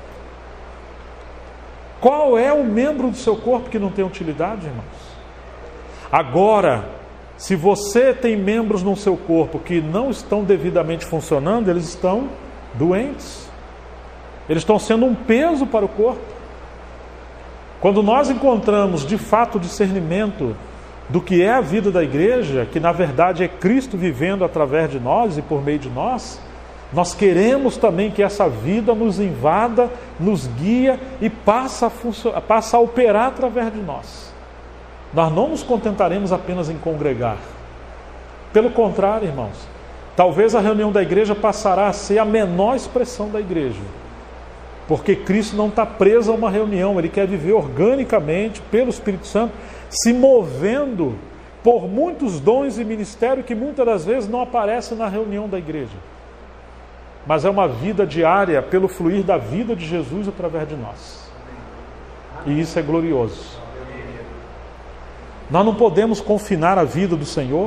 S1: Qual é o membro do seu corpo que não tem utilidade, irmãos? Agora, se você tem membros no seu corpo que não estão devidamente funcionando, eles estão doentes. Eles estão sendo um peso para o corpo. Quando nós encontramos de fato o discernimento do que é a vida da igreja, que na verdade é Cristo vivendo através de nós e por meio de nós, nós queremos também que essa vida nos invada, nos guia e passe a, funcionar, passe a operar através de nós. Nós não nos contentaremos apenas em congregar. Pelo contrário, irmãos, talvez a reunião da igreja passará a ser a menor expressão da igreja. Porque Cristo não está preso a uma reunião, Ele quer viver organicamente, pelo Espírito Santo, se movendo por muitos dons e ministérios que muitas das vezes não aparecem na reunião da igreja. Mas é uma vida diária pelo fluir da vida de Jesus através de nós. E isso é glorioso. Nós não podemos confinar a vida do Senhor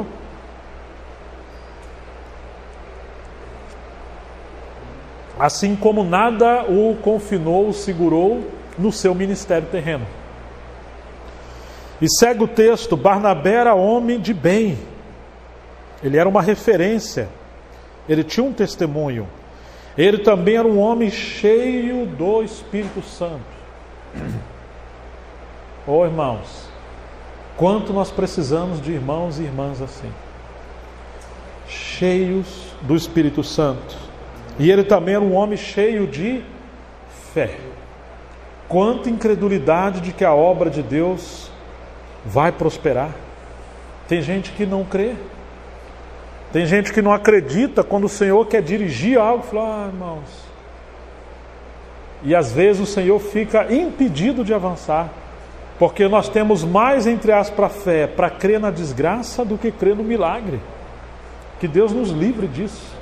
S1: assim como nada o confinou, o segurou no seu ministério terreno. E segue o texto: Barnabé era homem de bem, ele era uma referência, ele tinha um testemunho, ele também era um homem cheio do Espírito Santo. Oh, irmãos, quanto nós precisamos de irmãos e irmãs assim, cheios do Espírito Santo. E ele também era um homem cheio de fé. Quanta incredulidade de que a obra de Deus vai prosperar. Tem gente que não crê. Tem gente que não acredita quando o Senhor quer dirigir algo. Fala, ah, irmãos. E às vezes o Senhor fica impedido de avançar. Porque nós temos mais, entre aspas, fé para crer na desgraça do que crer no milagre. Que Deus nos livre disso.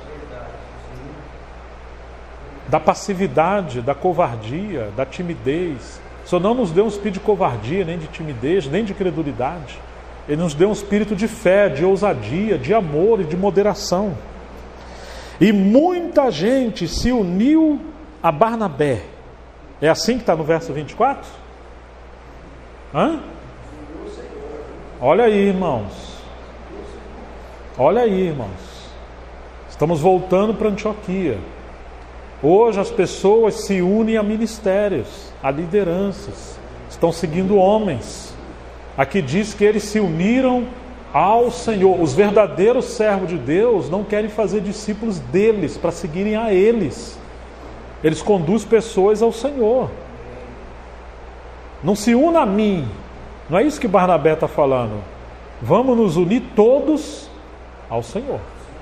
S1: Da passividade, da covardia, da timidez. O Senhor não nos deu um espírito de covardia, nem de timidez, nem de credulidade. Ele nos deu um espírito de fé, de ousadia, de amor e de moderação. E muita gente se uniu a Barnabé. É assim que está no verso vinte e quatro? Hã? Olha aí, irmãos. Olha aí, irmãos. Estamos voltando para Antioquia. Hoje as pessoas se unem a ministérios, a lideranças, estão seguindo homens. Aqui diz que eles se uniram ao Senhor. Os verdadeiros servos de Deus não querem fazer discípulos deles, para seguirem a eles. Eles conduzem pessoas ao Senhor. Não se una a mim. Não é isso que Barnabé está falando. Vamos nos unir todos ao Senhor.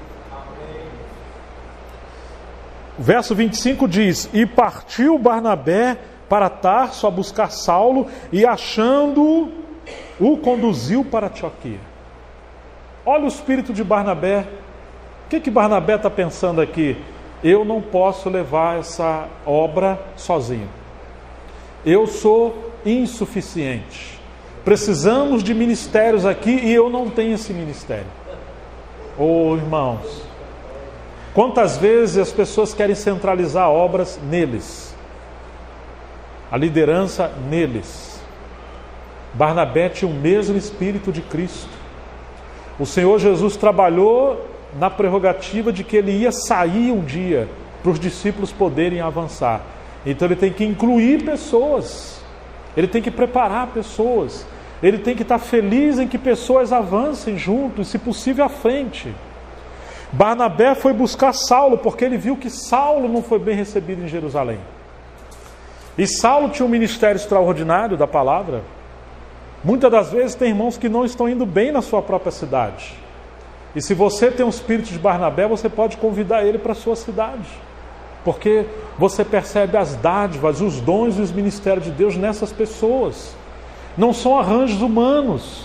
S1: O verso vinte e cinco diz: E partiu Barnabé para Tarso a buscar Saulo, e achando-o, o conduziu para Antioquia. Olha o espírito de Barnabé. O que que Barnabé está pensando aqui? Eu não posso levar essa obra sozinho. Eu sou insuficiente. Precisamos de ministérios aqui e eu não tenho esse ministério. Oh, irmãos, quantas vezes as pessoas querem centralizar obras neles, a liderança neles. Barnabé tinha o mesmo espírito de Cristo. O Senhor Jesus trabalhou na prerrogativa de que ele ia sair um dia para os discípulos poderem avançar. Então ele tem que incluir pessoas, ele tem que preparar pessoas, ele tem que estar feliz em que pessoas avancem junto e, se possível, à frente. Barnabé foi buscar Saulo porque ele viu que Saulo não foi bem recebido em Jerusalém. E Saulo tinha um ministério extraordinário da palavra. Muitas das vezes tem irmãos que não estão indo bem na sua própria cidade. E se você tem um espírito de Barnabé, você pode convidar ele para a sua cidade. Porque você percebe as dádivas, os dons e os ministérios de Deus nessas pessoas. Não são arranjos humanos.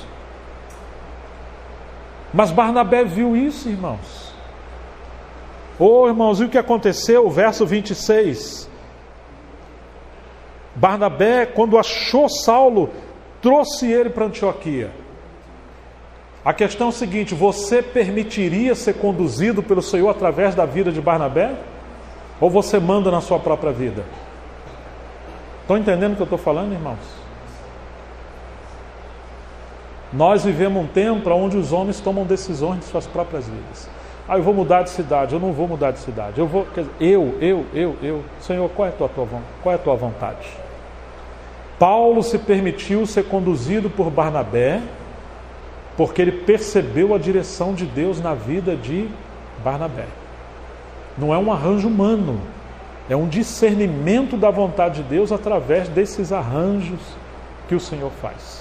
S1: Mas Barnabé viu isso, irmãos. Oh, irmãos, e o que aconteceu? O verso vinte e seis. Barnabé, quando achou Saulo, trouxe ele para Antioquia. A questão é a seguinte: você permitiria ser conduzido pelo Senhor através da vida de Barnabé? Ou você manda na sua própria vida? Estão entendendo o que eu estou falando, irmãos? Nós vivemos um tempo onde os homens tomam decisões de suas próprias vidas. Ah, eu vou mudar de cidade, eu não vou mudar de cidade. Eu vou, quer dizer, eu, eu, eu, eu. Senhor, qual é a tua, tua, qual é a tua vontade? Paulo se permitiu ser conduzido por Barnabé porque ele percebeu a direção de Deus na vida de Barnabé. Não é um arranjo humano, é um discernimento da vontade de Deus através desses arranjos que o Senhor faz.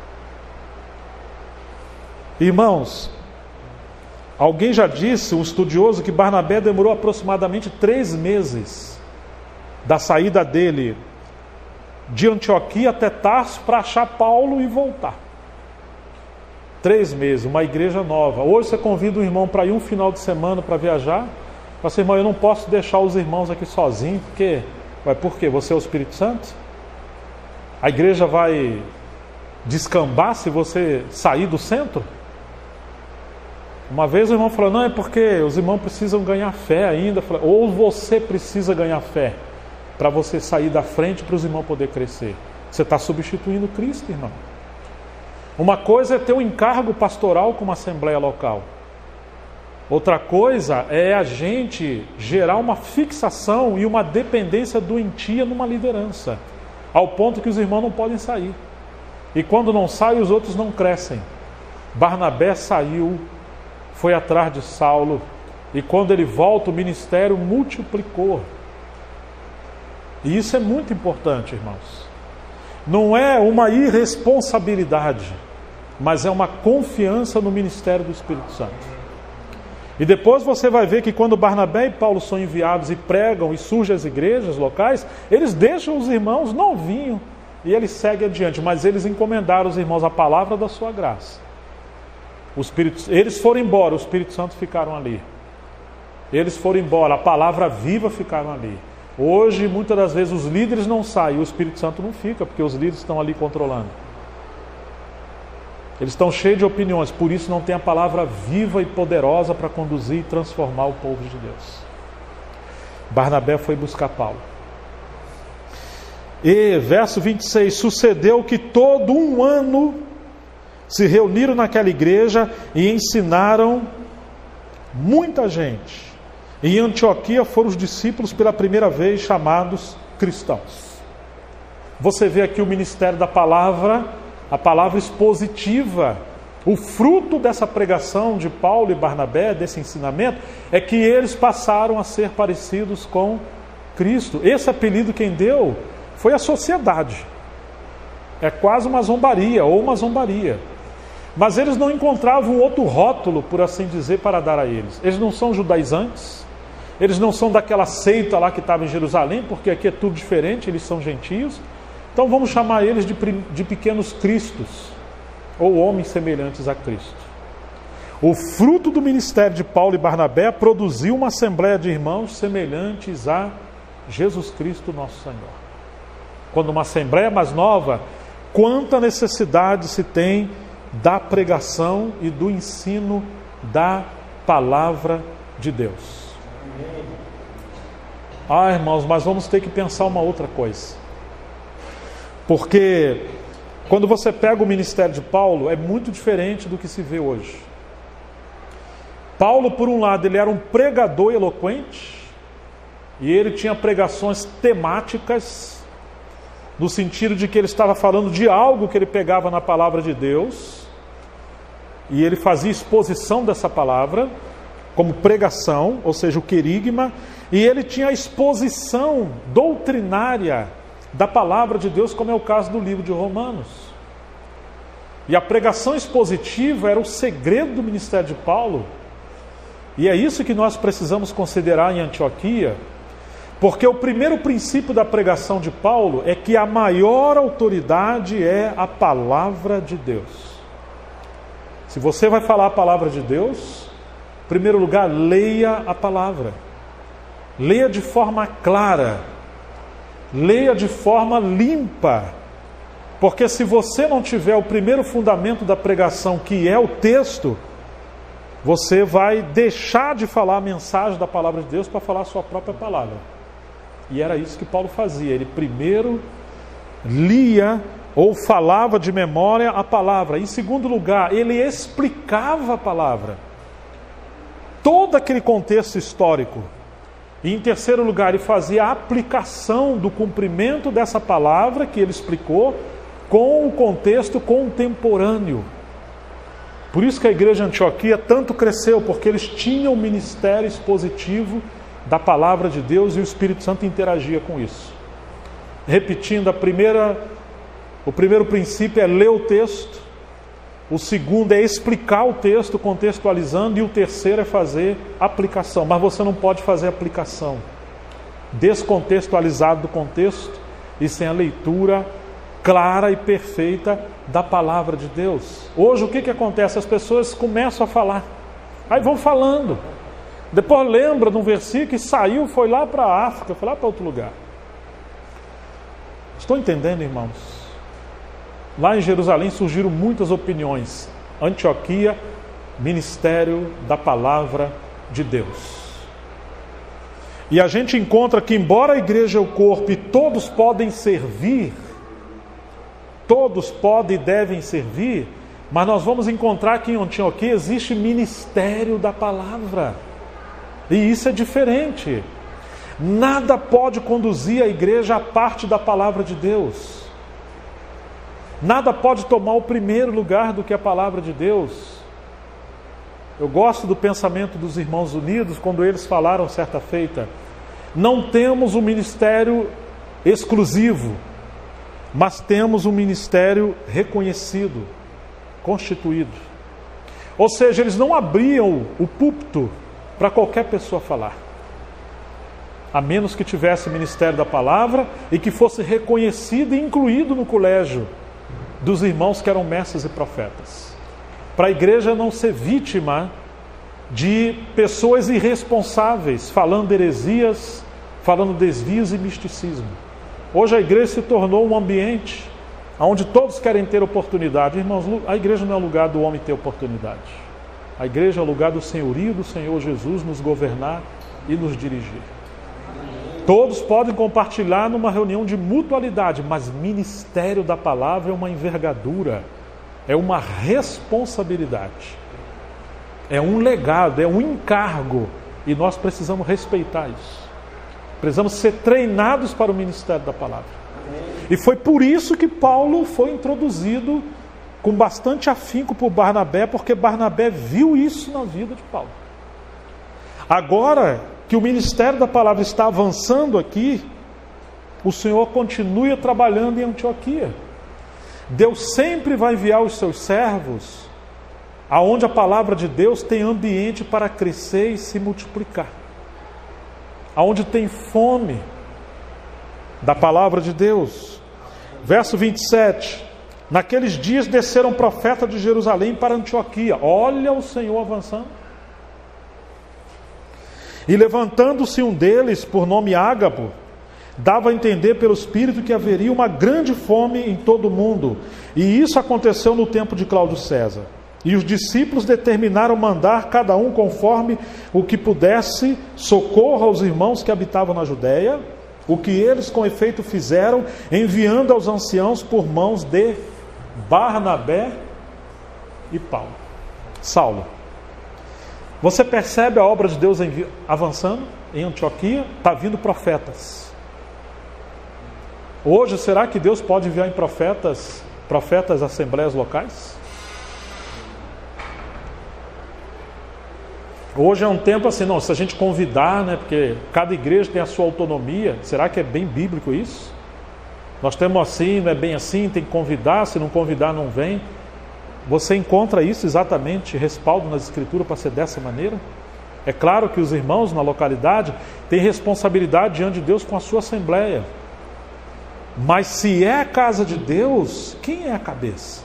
S1: Irmãos, alguém já disse, um estudioso, que Barnabé demorou aproximadamente três meses da saída dele de Antioquia até Tarso para achar Paulo e voltar. Três meses, uma igreja nova. Hoje você convida um irmão para ir um final de semana para viajar. Fala assim, irmão, eu não posso deixar os irmãos aqui sozinhos, porque... Vai, por quê? Você é o Espírito Santo? A igreja vai descambar se você sair do centro? Uma vez o irmão falou, não, é porque os irmãos precisam ganhar fé ainda. Falei, ou você precisa ganhar fé para você sair da frente para os irmãos poderem crescer. Você está substituindo Cristo, irmão. Uma coisa é ter um encargo pastoral com uma assembleia local. Outra coisa é a gente gerar uma fixação e uma dependência doentia numa liderança, ao ponto que os irmãos não podem sair. E quando não saem, os outros não crescem. Barnabé saiu, foi atrás de Saulo, e quando ele volta, o ministério multiplicou. E isso é muito importante, irmãos. Não é uma irresponsabilidade, mas é uma confiança no ministério do Espírito Santo. E depois você vai ver que quando Barnabé e Paulo são enviados e pregam e surgem as igrejas locais, eles deixam os irmãos novinhos e eles seguem adiante, mas eles encomendaram os irmãos a palavra da sua graça. O Espírito, eles foram embora, o Espírito Santo ficaram ali. Eles foram embora, a palavra viva ficaram ali. Hoje, muitas das vezes, os líderes não saem, o Espírito Santo não fica, porque os líderes estão ali controlando. Eles estão cheios de opiniões, por isso não tem a palavra viva e poderosa para conduzir e transformar o povo de Deus. Barnabé foi buscar Paulo. E, verso vinte e seis, sucedeu que todo um ano se reuniram naquela igreja e ensinaram muita gente. Em Antioquia foram os discípulos pela primeira vez chamados cristãos. Você vê aqui o ministério da palavra, a palavra expositiva. O fruto dessa pregação de Paulo e Barnabé, desse ensinamento, é que eles passaram a ser parecidos com Cristo. Esse apelido quem deu foi a sociedade. É quase uma zombaria, ou uma zombaria. Mas eles não encontravam outro rótulo, por assim dizer, para dar a eles. Eles não são judaizantes. Eles não são daquela seita lá que estava em Jerusalém, porque aqui é tudo diferente, eles são gentios. Então vamos chamar eles de, de pequenos cristos, ou homens semelhantes a Cristo. O fruto do ministério de Paulo e Barnabé produziu uma assembleia de irmãos semelhantes a Jesus Cristo nosso Senhor. Quando uma assembleia mais nova, quanta necessidade se tem da pregação e do ensino da palavra de Deus. Ah, irmãos, mas vamos ter que pensar uma outra coisa. Porque quando você pega o ministério de Paulo, é muito diferente do que se vê hoje. Paulo, por um lado, ele era um pregador eloquente, e ele tinha pregações temáticas, no sentido de que ele estava falando de algo que ele pegava na palavra de Deus, e ele fazia exposição dessa palavra, como pregação, ou seja, o querigma, e ele tinha a exposição doutrinária da palavra de Deus, como é o caso do livro de Romanos. E a pregação expositiva era o segredo do ministério de Paulo, e é isso que nós precisamos considerar em Antioquia, porque o primeiro princípio da pregação de Paulo é que a maior autoridade é a palavra de Deus. Se você vai falar a palavra de Deus, em primeiro lugar, leia a palavra. Leia de forma clara. Leia de forma limpa. Porque se você não tiver o primeiro fundamento da pregação, que é o texto, você vai deixar de falar a mensagem da palavra de Deus para falar a sua própria palavra. E era isso que Paulo fazia. Ele primeiro lia ou falava de memória a palavra. Em segundo lugar, ele explicava a palavra. Todo aquele contexto histórico. E em terceiro lugar, ele fazia a aplicação do cumprimento dessa palavra que ele explicou com o contexto contemporâneo. Por isso que a igreja de Antioquia tanto cresceu, porque eles tinham o ministério expositivo da palavra de Deus e o Espírito Santo interagia com isso. Repetindo, a primeira, o primeiro princípio é ler o texto, o segundo é explicar o texto, contextualizando, e o terceiro é fazer aplicação. Mas você não pode fazer aplicação descontextualizado do contexto e sem a leitura clara e perfeita da palavra de Deus. Hoje o que, que acontece? As pessoas começam a falar, aí vão falando, depois lembra de um versículo e saiu, foi lá para a África, foi lá para outro lugar. Estou entendendo, irmãos? Lá em Jerusalém surgiram muitas opiniões. Antioquia, ministério da palavra de Deus. E a gente encontra que, embora a igreja é o corpo e todos podem servir, todos podem e devem servir, mas nós vamos encontrar que em Antioquia existe ministério da palavra. E isso é diferente. Nada pode conduzir a igreja à parte da palavra de Deus. Nada pode tomar o primeiro lugar do que a palavra de Deus. Eu gosto do pensamento dos Irmãos Unidos, quando eles falaram certa feita: não temos um ministério exclusivo, mas temos um ministério reconhecido, constituído. Ou seja, eles não abriam o púlpito para qualquer pessoa falar, a menos que tivesse ministério da palavra e que fosse reconhecido e incluído no colégio dos irmãos que eram mestres e profetas, para a igreja não ser vítima de pessoas irresponsáveis, falando heresias, falando desvios e misticismo. Hoje a igreja se tornou um ambiente onde todos querem ter oportunidade. Irmãos, a igreja não é o lugar do homem ter oportunidade. A igreja é o lugar do senhorio do Senhor Jesus nos governar e nos dirigir. Todos podem compartilhar numa reunião de mutualidade, mas ministério da palavra é uma envergadura, é uma responsabilidade, é um legado, é um encargo, e nós precisamos respeitar isso. Precisamos ser treinados para o ministério da palavra. E foi por isso que Paulo foi introduzido com bastante afinco por Barnabé, porque Barnabé viu isso na vida de Paulo. Agora que o ministério da palavra está avançando aqui, o Senhor continua trabalhando em Antioquia. Deus sempre vai enviar os seus servos aonde a palavra de Deus tem ambiente para crescer e se multiplicar, aonde tem fome da palavra de Deus. Verso vinte e sete: naqueles dias desceram profetas de Jerusalém para Antioquia. Olha o Senhor avançando. E levantando-se um deles, por nome Ágabo, dava a entender pelo Espírito que haveria uma grande fome em todo o mundo. E isso aconteceu no tempo de Cláudio César. E os discípulos determinaram mandar cada um conforme o que pudesse socorro aos irmãos que habitavam na Judéia, o que eles com efeito fizeram, enviando aos anciãos por mãos de Barnabé e Paulo. Saulo. Você percebe a obra de Deus avançando em Antioquia? Está vindo profetas. Hoje, será que Deus pode enviar em profetas, profetas assembleias locais? Hoje é um tempo assim, não, se a gente convidar, né, porque cada igreja tem a sua autonomia, será que é bem bíblico isso? Nós temos assim, não é bem assim, tem que convidar, se não convidar não vem. Você encontra isso exatamente, respaldo nas escrituras para ser dessa maneira? É claro que os irmãos na localidade têm responsabilidade diante de Deus com a sua assembleia. Mas se é a casa de Deus, quem é a cabeça?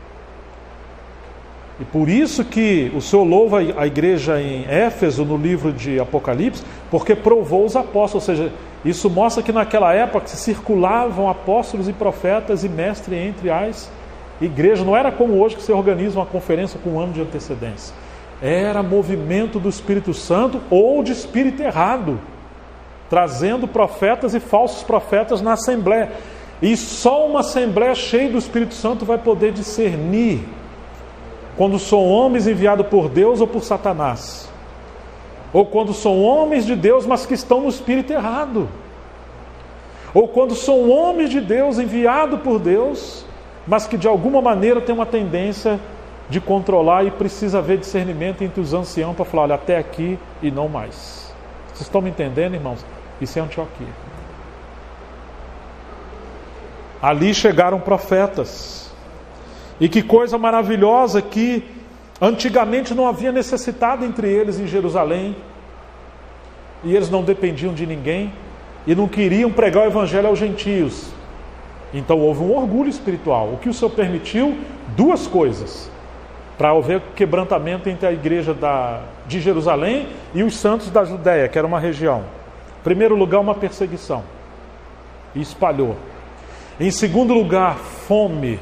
S1: E por isso que o Senhor louva a igreja em Éfeso, no livro de Apocalipse, porque provou os apóstolos. Ou seja, isso mostra que naquela época se circulavam apóstolos e profetas e mestres entre as igrejas. Não era como hoje que se organiza uma conferência com um ano de antecedência. Era movimento do Espírito Santo ou de espírito errado, trazendo profetas e falsos profetas na assembleia. E só uma assembleia cheia do Espírito Santo vai poder discernir quando são homens enviados por Deus ou por Satanás, ou quando são homens de Deus, mas que estão no espírito errado, ou quando são homens de Deus enviados por Deus, mas que de alguma maneira tem uma tendência de controlar e precisa haver discernimento entre os anciãos para falar, olha, até aqui e não mais. Vocês estão me entendendo, irmãos? Isso é Antioquia. Ali chegaram profetas. E que coisa maravilhosa que antigamente não havia necessidade entre eles em Jerusalém. E eles não dependiam de ninguém. E não queriam pregar o evangelho aos gentios. Então houve um orgulho espiritual. O que o Senhor permitiu? Duas coisas. Para haver quebrantamento entre a igreja da, de Jerusalém e os santos da Judéia, que era uma região. Em primeiro lugar, uma perseguição. E espalhou. Em segundo lugar, fome.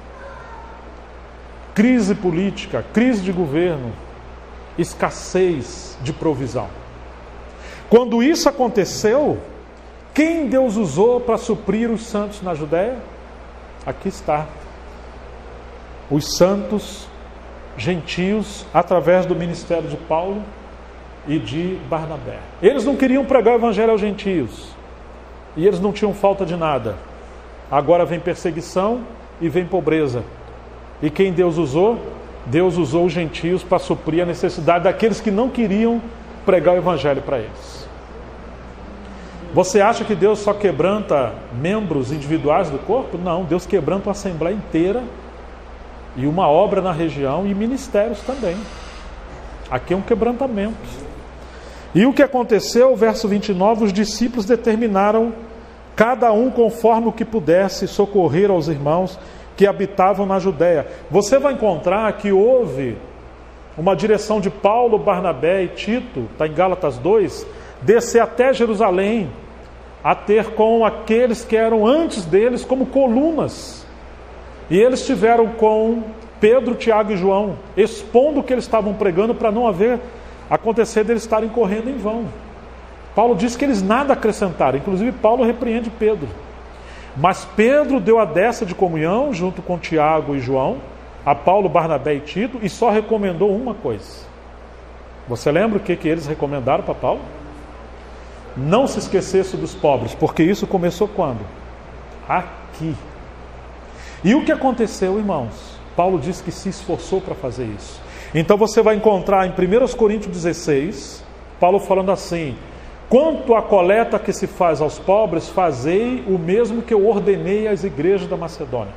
S1: Crise política, crise de governo, escassez de provisão. Quando isso aconteceu, quem Deus usou para suprir os santos na Judéia? Aqui está. Os santos gentios, através do ministério de Paulo e de Barnabé. Eles não queriam pregar o evangelho aos gentios. E eles não tinham falta de nada. Agora vem perseguição e vem pobreza. E quem Deus usou? Deus usou os gentios para suprir a necessidade daqueles que não queriam pregar o evangelho para eles. Você acha que Deus só quebranta membros individuais do corpo? Não, Deus quebranta uma assembleia inteira e uma obra na região e ministérios também. Aqui é um quebrantamento. E o que aconteceu, verso vinte e nove, os discípulos determinaram, cada um conforme o que pudesse, socorrer aos irmãos que habitavam na Judéia. Você vai encontrar que houve uma direção de Paulo, Barnabé e Tito, está em Gálatas dois, descer até Jerusalém, a ter com aqueles que eram antes deles como colunas. E eles tiveram com Pedro, Tiago e João, expondo o que eles estavam pregando para não haver acontecer deles estarem correndo em vão. Paulo diz que eles nada acrescentaram, inclusive Paulo repreende Pedro. Mas Pedro deu a dessa de comunhão, junto com Tiago e João, a Paulo, Barnabé e Tito, e só recomendou uma coisa. Você lembra o que, que eles recomendaram para Paulo? Não se esquecesse dos pobres, porque isso começou quando? Aqui. E o que aconteceu, irmãos? Paulo disse que se esforçou para fazer isso. Então você vai encontrar em primeira Coríntios dezesseis, Paulo falando assim, quanto à coleta que se faz aos pobres, fazei o mesmo que eu ordenei às igrejas da Macedônia.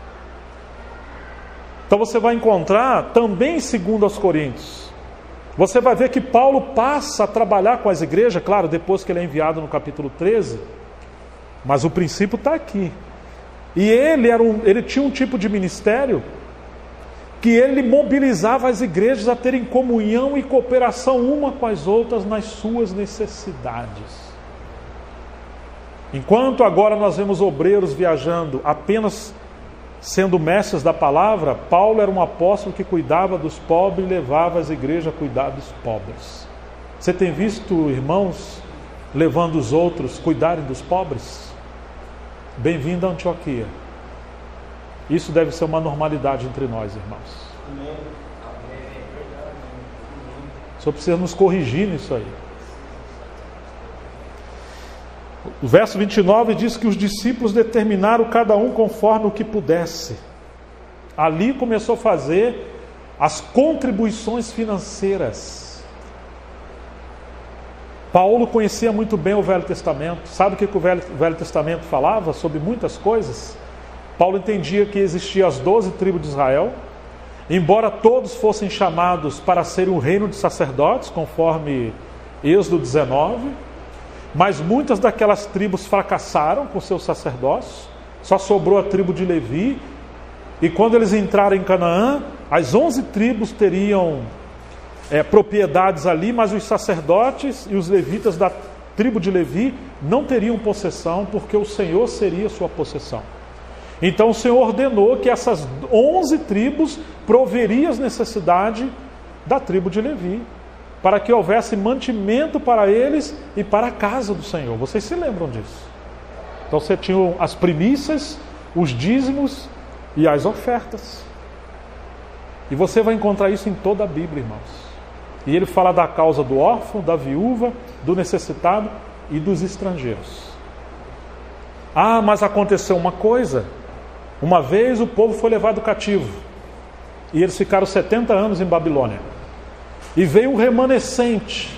S1: Então você vai encontrar também segundo aos Coríntios. Você vai ver que Paulo passa a trabalhar com as igrejas, claro, depois que ele é enviado no capítulo treze, mas o princípio está aqui. E ele, era um, ele tinha um tipo de ministério que ele mobilizava as igrejas a terem comunhão e cooperação uma com as outras nas suas necessidades. Enquanto agora nós vemos obreiros viajando apenas sendo mestres da palavra, Paulo era um apóstolo que cuidava dos pobres e levava as igrejas a cuidar dos pobres. Você tem visto irmãos levando os outros a cuidarem dos pobres? Bem-vindo a Antioquia. Isso deve ser uma normalidade entre nós, irmãos. Só precisa nos corrigir nisso aí. O verso vinte e nove diz que os discípulos determinaram cada um conforme o que pudesse. Ali começou a fazer as contribuições financeiras. Paulo conhecia muito bem o Velho Testamento. Sabe o que o Velho, o Velho Testamento falava sobre muitas coisas? Paulo entendia que existiam as doze tribos de Israel, embora todos fossem chamados para ser um reino de sacerdotes, conforme Êxodo dezenove, mas muitas daquelas tribos fracassaram com seus sacerdócios, só sobrou a tribo de Levi, e quando eles entraram em Canaã, as onze tribos teriam é, propriedades ali, mas os sacerdotes e os levitas da tribo de Levi não teriam possessão, porque o Senhor seria sua possessão. Então o Senhor ordenou que essas onze tribos proveriam as necessidades da tribo de Levi, para que houvesse mantimento para eles e para a casa do Senhor. Vocês se lembram disso? Então você tinha as primícias, os dízimos e as ofertas. E você vai encontrar isso em toda a Bíblia, irmãos. E ele fala da causa do órfão, da viúva, do necessitado e dos estrangeiros. Ah, mas aconteceu uma coisa. Uma vez o povo foi levado cativo. E eles ficaram setenta anos em Babilônia. E veio um remanescente.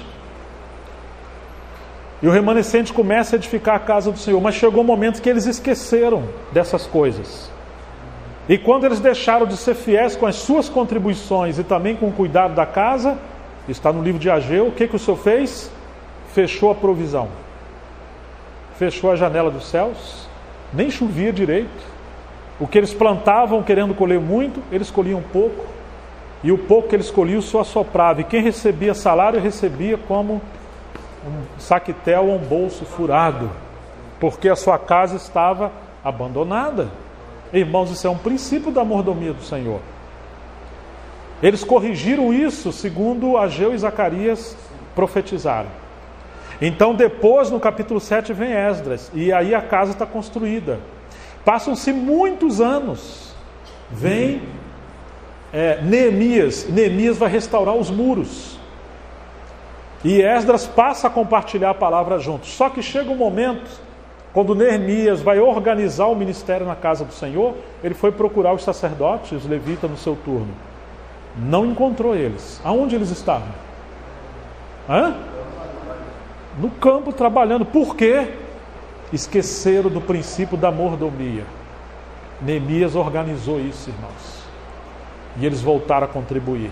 S1: E o remanescente começa a edificar a casa do Senhor. Mas chegou um momento que eles esqueceram dessas coisas. E quando eles deixaram de ser fiéis com as suas contribuições e também com o cuidado da casa, está no livro de Ageu, o que, que o Senhor fez? Fechou a provisão. Fechou a janela dos céus. Nem chovia direito. O que eles plantavam querendo colher muito, eles colhiam pouco. E o pouco que eles colhiam só assoprava. E quem recebia salário, recebia como um saquetel ou um bolso furado. Porque a sua casa estava abandonada. Irmãos, isso é um princípio da mordomia do Senhor. Eles corrigiram isso segundo Ageu e Zacarias profetizaram. Então depois no capítulo sete vem Esdras. E aí a casa está construída. Passam-se muitos anos. Vem é, Neemias. Neemias vai restaurar os muros. E Esdras passa a compartilhar a palavra junto. Só que chega um momento, quando Neemias vai organizar o ministério na casa do Senhor, ele foi procurar os sacerdotes, os levitas no seu turno. Não encontrou eles. Aonde eles estavam? Hã? No campo trabalhando. Por quê? Esqueceram do princípio da mordomia. Neemias organizou isso, irmãos. E eles voltaram a contribuir.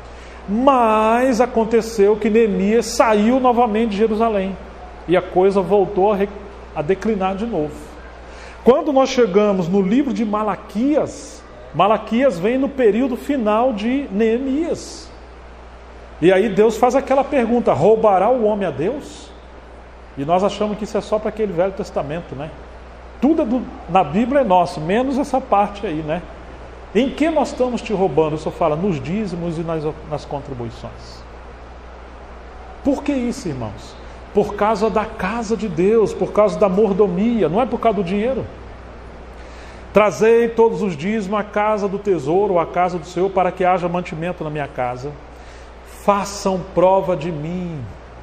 S1: Mas aconteceu que Neemias saiu novamente de Jerusalém. E a coisa voltou a, a declinar de novo. Quando nós chegamos no livro de Malaquias, Malaquias vem no período final de Neemias. E aí Deus faz aquela pergunta: roubará o homem a Deus? E nós achamos que isso é só para aquele Velho Testamento, né? Tudo do, na Bíblia é nosso, menos essa parte aí, né? Em que nós estamos te roubando? O Senhor fala, nos dízimos e nas, nas contribuições. Por que isso, irmãos? Por causa da casa de Deus, por causa da mordomia, não é por causa do dinheiro. Trazei todos os dízimos à casa do tesouro, à casa do Senhor, para que haja mantimento na minha casa. Façam prova de mim.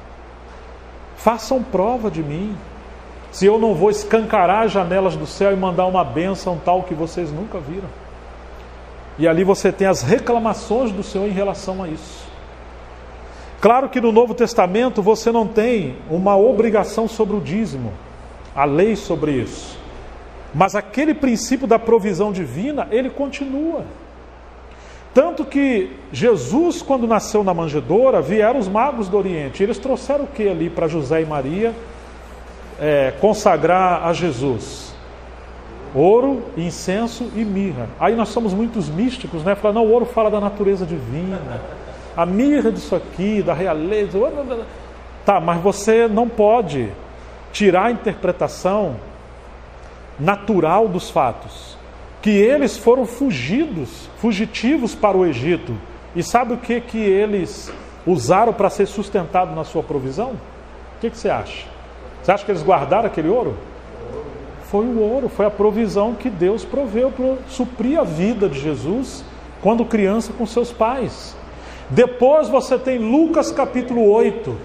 S1: Façam prova de mim. Se eu não vou escancarar as janelas do céu e mandar uma bênção tal que vocês nunca viram. E ali você tem as reclamações do Senhor em relação a isso. Claro que no Novo Testamento você não tem uma obrigação sobre o dízimo, a lei sobre isso. Mas aquele princípio da provisão divina, ele continua. Tanto que Jesus, quando nasceu na manjedoura, vieram os magos do Oriente. Eles trouxeram o que ali para José e Maria é, consagrar a Jesus? Ouro, incenso e mirra. Aí nós somos muitos místicos, né? Falar, não, o ouro fala da natureza divina. A mirra disso aqui, da realeza. Tá, mas você não pode tirar a interpretação natural dos fatos. Que eles foram fugidos, fugitivos para o Egito. E sabe o que, que eles usaram para ser sustentado na sua provisão? O que, que você acha? Você acha que eles guardaram aquele ouro? Foi o ouro, foi a provisão que Deus proveu para suprir a vida de Jesus quando criança com seus pais. Depois você tem Lucas capítulo oito.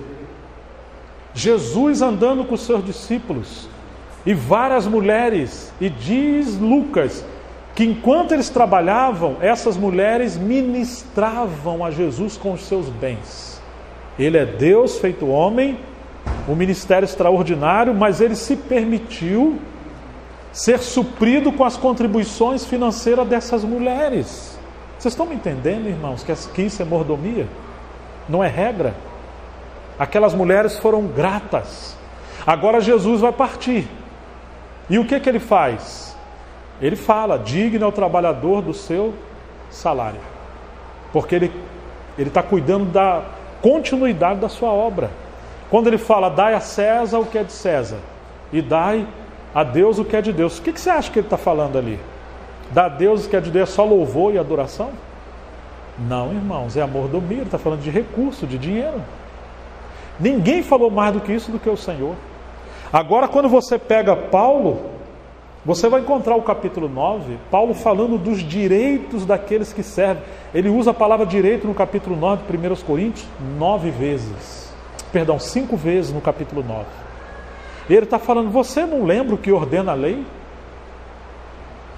S1: Jesus andando com os seus discípulos e várias mulheres. E diz Lucas que enquanto eles trabalhavam, essas mulheres ministravam a Jesus com os seus bens. Ele é Deus feito homem, um ministério extraordinário, mas ele se permitiu ser suprido com as contribuições financeiras dessas mulheres. Vocês estão me entendendo, irmãos, que isso é mordomia? Não é regra? Aquelas mulheres foram gratas. Agora Jesus vai partir. E o que que ele faz? Ele fala, digno é o trabalhador do seu salário. Porque ele ele está cuidando da continuidade da sua obra. Quando ele fala, dai a César o que é de César, e dai a Deus o que é de Deus. O que, que você acha que ele está falando ali? Dar a Deus o que é de Deus é só louvor e adoração? Não, irmãos, é a mordomia. Ele está falando de recurso, de dinheiro. Ninguém falou mais do que isso do que o Senhor. Agora, quando você pega Paulo, você vai encontrar o capítulo nove, Paulo falando dos direitos daqueles que servem. Ele usa a palavra direito no capítulo nove de primeira Coríntios, nove vezes. Perdão, cinco vezes no capítulo nove. Ele está falando, você não lembra o que ordena a lei?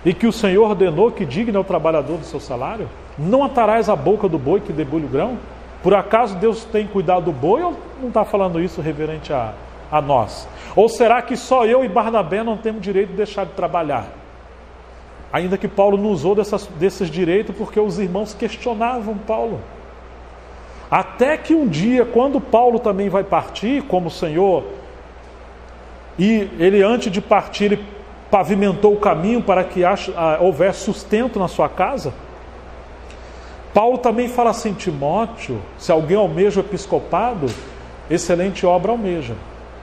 S1: e que o Senhor ordenou que digno é o trabalhador do seu salário? Não atarás a boca do boi que debulha o grão? Por acaso Deus tem cuidado do boi ou não está falando isso referente a, a nós? Ou será que só eu e Barnabé não temos direito de deixar de trabalhar? Ainda que Paulo não usou dessas, desses direitos porque os irmãos questionavam Paulo. Até que um dia, quando Paulo também vai partir, como o Senhor, e ele antes de partir, ele pavimentou o caminho para que houvesse sustento na sua casa, Paulo também fala assim: Timóteo, se alguém almeja o episcopado, excelente obra almeja.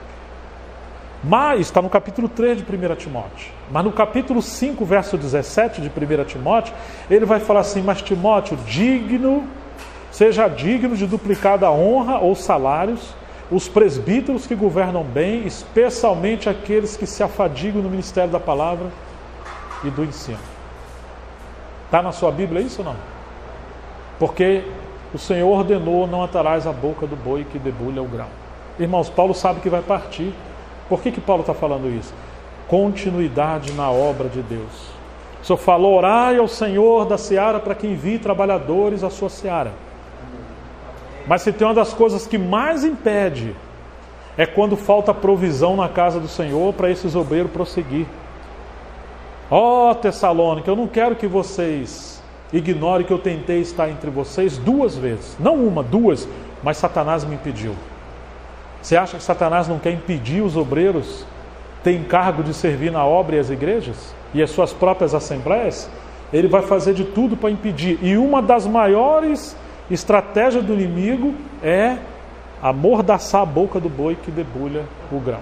S1: Mas, está no capítulo três de primeira Timóteo, mas no capítulo cinco, verso dezessete de primeira Timóteo, ele vai falar assim: mas Timóteo, digno, seja digno de duplicada honra ou salários, os presbíteros que governam bem, especialmente aqueles que se afadigam no ministério da palavra e do ensino. Está na sua Bíblia isso ou não? Porque o Senhor ordenou: não atarás a boca do boi que debulha o grão. Irmãos, Paulo sabe que vai partir. Por que que Paulo está falando isso? Continuidade na obra de Deus. O Senhor falou: orai ao Senhor da seara para que envie trabalhadores à sua seara. Mas se tem uma das coisas que mais impede, é quando falta provisão na casa do Senhor para esses obreiros prosseguir. Ó, Tessalônica, eu não quero que vocês ignorem que eu tentei estar entre vocês duas vezes. Não uma, duas, mas Satanás me impediu. Você acha que Satanás não quer impedir os obreiros ter encargo de servir na obra e as igrejas? E as suas próprias assembleias? Ele vai fazer de tudo para impedir. E uma das maiores estratégias do inimigo é amordaçar a boca do boi que debulha o grão.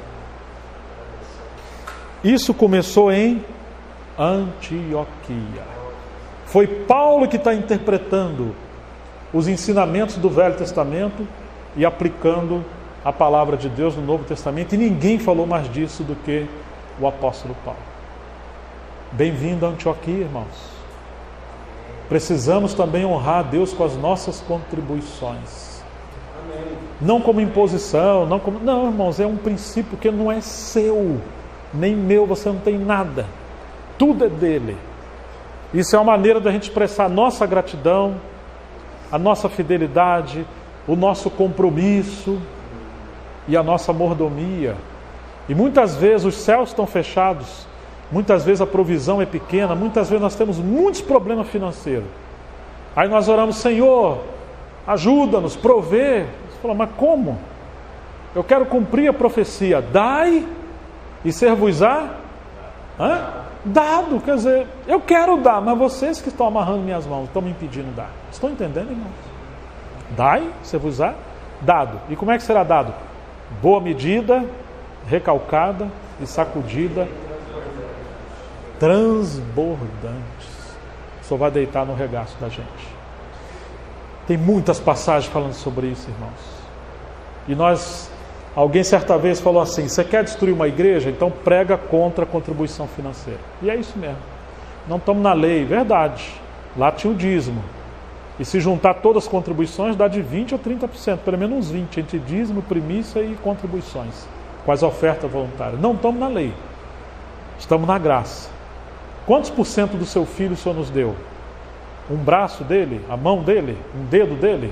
S1: Isso começou em Antioquia. Foi Paulo que está interpretando os ensinamentos do Velho Testamento e aplicando a palavra de Deus no Novo Testamento, e ninguém falou mais disso do que o apóstolo Paulo. Bem-vindo a Antioquia, irmãos. Precisamos também honrar a Deus com as nossas contribuições. Amém. Não como imposição, não como... Não, irmãos, é um princípio que não é seu, nem meu, você não tem nada. Tudo é dele. Isso é uma maneira da gente expressar a nossa gratidão, a nossa fidelidade, o nosso compromisso e a nossa mordomia. E muitas vezes os céus estão fechados, muitas vezes a provisão é pequena, muitas vezes nós temos muitos problemas financeiros. Aí nós oramos: Senhor, ajuda-nos, provê. Você fala: mas como? Eu quero cumprir a profecia: dai e ser-vos-á dado. Quer dizer, eu quero dar, mas vocês que estão amarrando minhas mãos, estão me impedindo de dar. Estão entendendo, irmãos? Dai, ser-vos-á dado. E como é que será dado? Boa medida, recalcada e sacudida, transbordantes. Só vai deitar no regaço da gente. Tem muitas passagens falando sobre isso, irmãos. E nós, alguém certa vez falou assim: você quer destruir uma igreja? Então prega contra a contribuição financeira. E é isso mesmo. Não estamos na lei, verdade. Lá tinha o dízimo. E se juntar todas as contribuições, dá de vinte por cento ou trinta por cento, pelo menos uns vinte por cento, entre dízimo, primícia e contribuições, com as ofertas voluntárias. Não estamos na lei, estamos na graça. Quantos por cento do seu filho o Senhor nos deu? Um braço dele? A mão dele? Um dedo dele?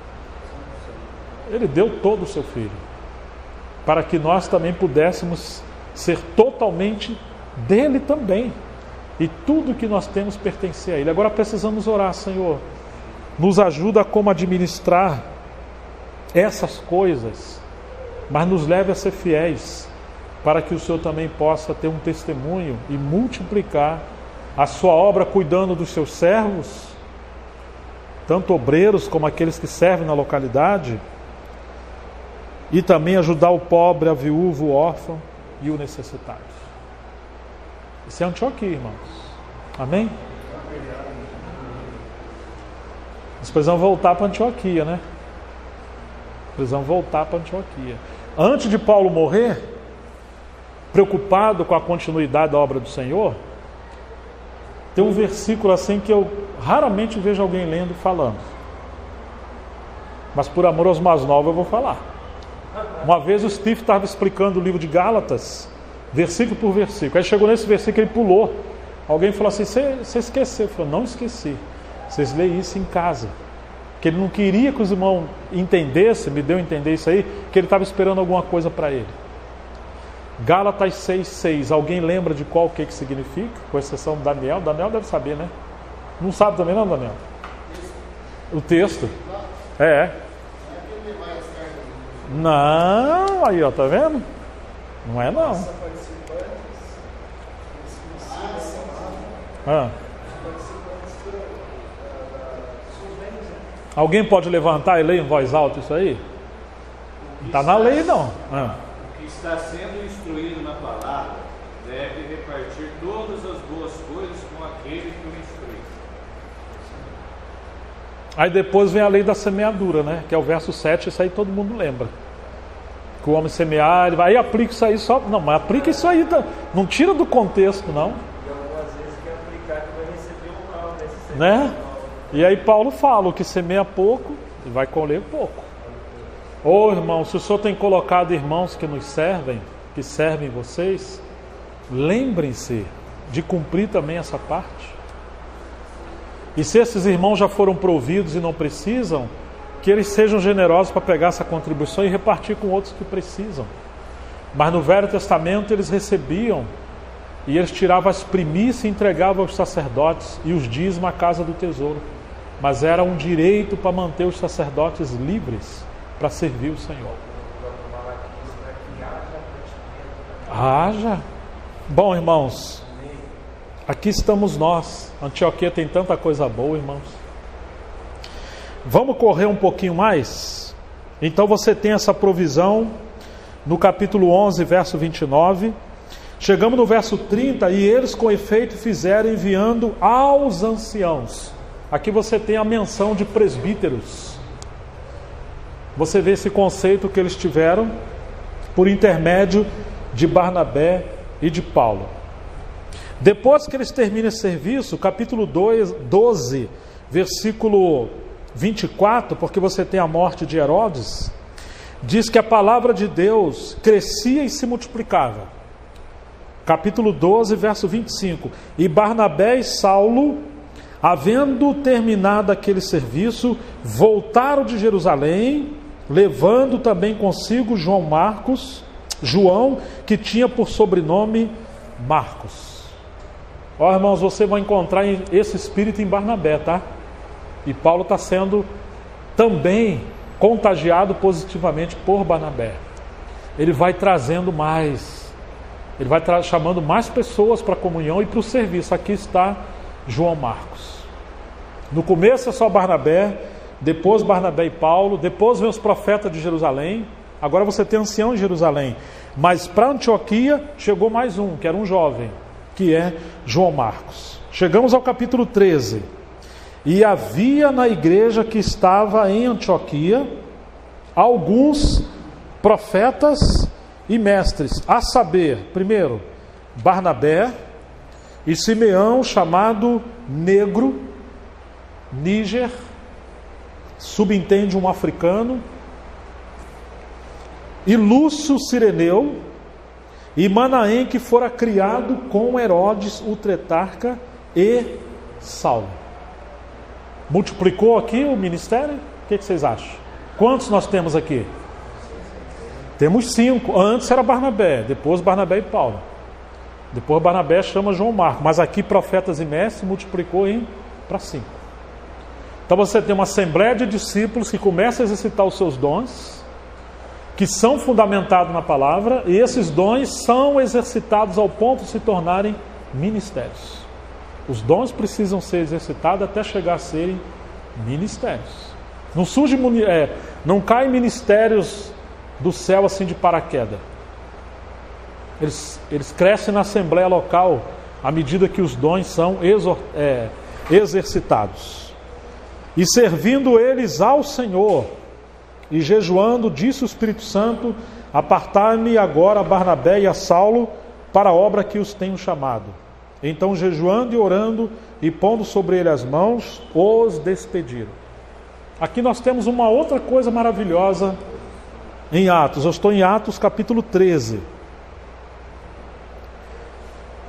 S1: Ele deu todo o seu filho, para que nós também pudéssemos ser totalmente dele também. E tudo que nós temos pertence a ele. Agora precisamos orar: Senhor, nos ajuda a como administrar essas coisas, mas nos leve a ser fiéis, para que o Senhor também possa ter um testemunho e multiplicar a sua obra cuidando dos seus servos, tanto obreiros como aqueles que servem na localidade, e também ajudar o pobre, a viúva, o órfão e o necessitado. Isso é Antioquia, irmãos. Amém? Nós precisamos voltar para Antioquia, né? Precisamos voltar para Antioquia. Antes de Paulo morrer, preocupado com a continuidade da obra do Senhor, tem um versículo assim que eu raramente vejo alguém lendo e falando. Mas por amor aos mais novos eu vou falar. Uma vez o Steve estava explicando o livro de Gálatas, versículo por versículo. Aí chegou nesse versículo, ele pulou. Alguém falou assim, você, você esqueceu. Ele falou, não esqueci. Vocês leem isso em casa. Que ele não queria que os irmãos entendessem, me deu a entender isso aí, que ele estava esperando alguma coisa para ele. Gálatas seis, seis. Alguém lembra de qual o que, que significa? Com exceção do Daniel. Daniel deve saber, né? Não sabe também não, Daniel? O texto. É. Não, aí ó, tá vendo? Não é não. Ah. Alguém pode levantar e ler em voz alta isso aí? Não está na lei não. Ah.
S2: O que está sendo instruído na palavra deve repartir todas as boas coisas com aquele que o instrui.
S1: Aí depois vem a lei da semeadura, né? Que é o verso sete, isso aí todo mundo lembra. Que o homem semear, ele vai, aí aplica isso aí só. Não, mas aplica isso aí, tá? Não tira do contexto, não.
S3: E algumas vezes quer aplicar que vai receber um mal nesse
S1: Né? E aí Paulo fala, o que semeia pouco, vai colher pouco. Ô irmão, se o Senhor tem colocado irmãos que nos servem, que servem vocês, lembrem-se de cumprir também essa parte. E se esses irmãos já foram providos e não precisam, que eles sejam generosos para pegar essa contribuição e repartir com outros que precisam. Mas no Velho Testamento eles recebiam, e eles tiravam as primícias e entregavam aos sacerdotes e os dízimos à casa do tesouro. Mas era um direito para manter os sacerdotes livres para servir o Senhor. Haja. Bom, irmãos, aqui estamos nós. Antioquia tem tanta coisa boa, irmãos. Vamos correr um pouquinho mais? Então você tem essa provisão no capítulo onze, verso vinte e nove. Chegamos no verso trinta, e eles com efeito fizeram enviando aos anciãos. Aqui você tem a menção de presbíteros. Você vê esse conceito que eles tiveram por intermédio de Barnabé e de Paulo. Depois que eles terminam esse serviço, capítulo doze, versículo vinte e quatro, porque você tem a morte de Herodes, diz que a palavra de Deus crescia e se multiplicava. Capítulo doze, verso vinte e cinco. E Barnabé e Saulo, havendo terminado aquele serviço, voltaram de Jerusalém, levando também consigo João Marcos, João, que tinha por sobrenome Marcos. Ó, irmãos, você vai encontrar esse espírito em Barnabé, tá? E Paulo está sendo também contagiado positivamente por Barnabé. Ele vai trazendo mais. Ele vai tra- chamando mais pessoas para a comunhão e para o serviço. Aqui está João Marcos. No começo é só Barnabé, depois Barnabé e Paulo, depois vem os profetas de Jerusalém. Agora você tem ancião em Jerusalém. Mas para Antioquia chegou mais um, que era um jovem, que é João Marcos. Chegamos ao capítulo treze. E havia na igreja que estava em Antioquia alguns profetas e mestres, a saber, primeiro, Barnabé e Simeão, chamado Negro, Níger, subentende um africano, e Lúcio Cireneu, e Manaém, que fora criado com Herodes, o tetrarca, e Saulo. Multiplicou aqui o ministério? O que, que vocês acham? Quantos nós temos aqui? Temos cinco. Antes era Barnabé, depois Barnabé e Paulo. Depois Barnabé chama João Marcos. Mas aqui profetas e mestres multiplicou em para cinco. Então você tem uma assembleia de discípulos que começa a exercitar os seus dons, que são fundamentados na palavra, e esses dons são exercitados ao ponto de se tornarem ministérios. Os dons precisam ser exercitados até chegar a serem ministérios. Não surge, é, não caem ministérios do céu assim de paraquedas. Eles, eles crescem na assembleia local à medida que os dons são exor, é, exercitados. E servindo eles ao Senhor e jejuando, disse o Espírito Santo: apartai-me agora a Barnabé e a Saulo para a obra que os tenho chamado. Então, jejuando e orando e pondo sobre ele as mãos, os despediram. Aqui nós temos uma outra coisa maravilhosa em Atos. Eu estou em Atos capítulo treze.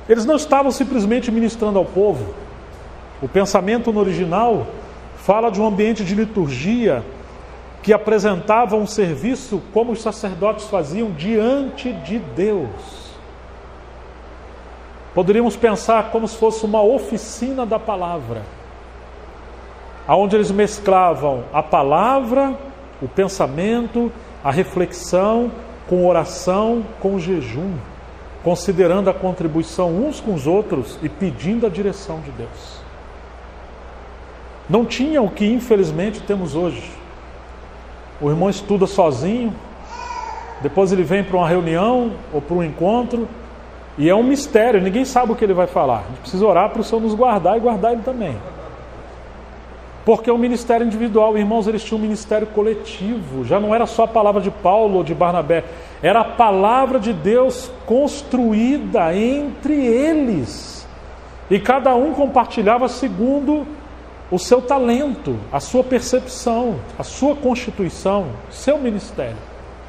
S1: Eles não estavam simplesmente ministrando ao povo. O pensamento no original fala de um ambiente de liturgia que apresentava um serviço como os sacerdotes faziam diante de Deus. Poderíamos pensar como se fosse uma oficina da palavra, onde eles mesclavam a palavra, o pensamento, a reflexão, com oração, com jejum, considerando a contribuição uns com os outros e pedindo a direção de Deus. Não tinha o que infelizmente temos hoje. O irmão estuda sozinho, depois ele vem para uma reunião ou para um encontro, e é um mistério, ninguém sabe o que ele vai falar. A gente precisa orar para o Senhor nos guardar e guardar ele também. Porque o ministério individual, irmãos, eles tinham um ministério coletivo. Já não era só a palavra de Paulo ou de Barnabé, era a palavra de Deus construída entre eles. E cada um compartilhava segundo o seu talento, a sua percepção, a sua constituição, seu ministério.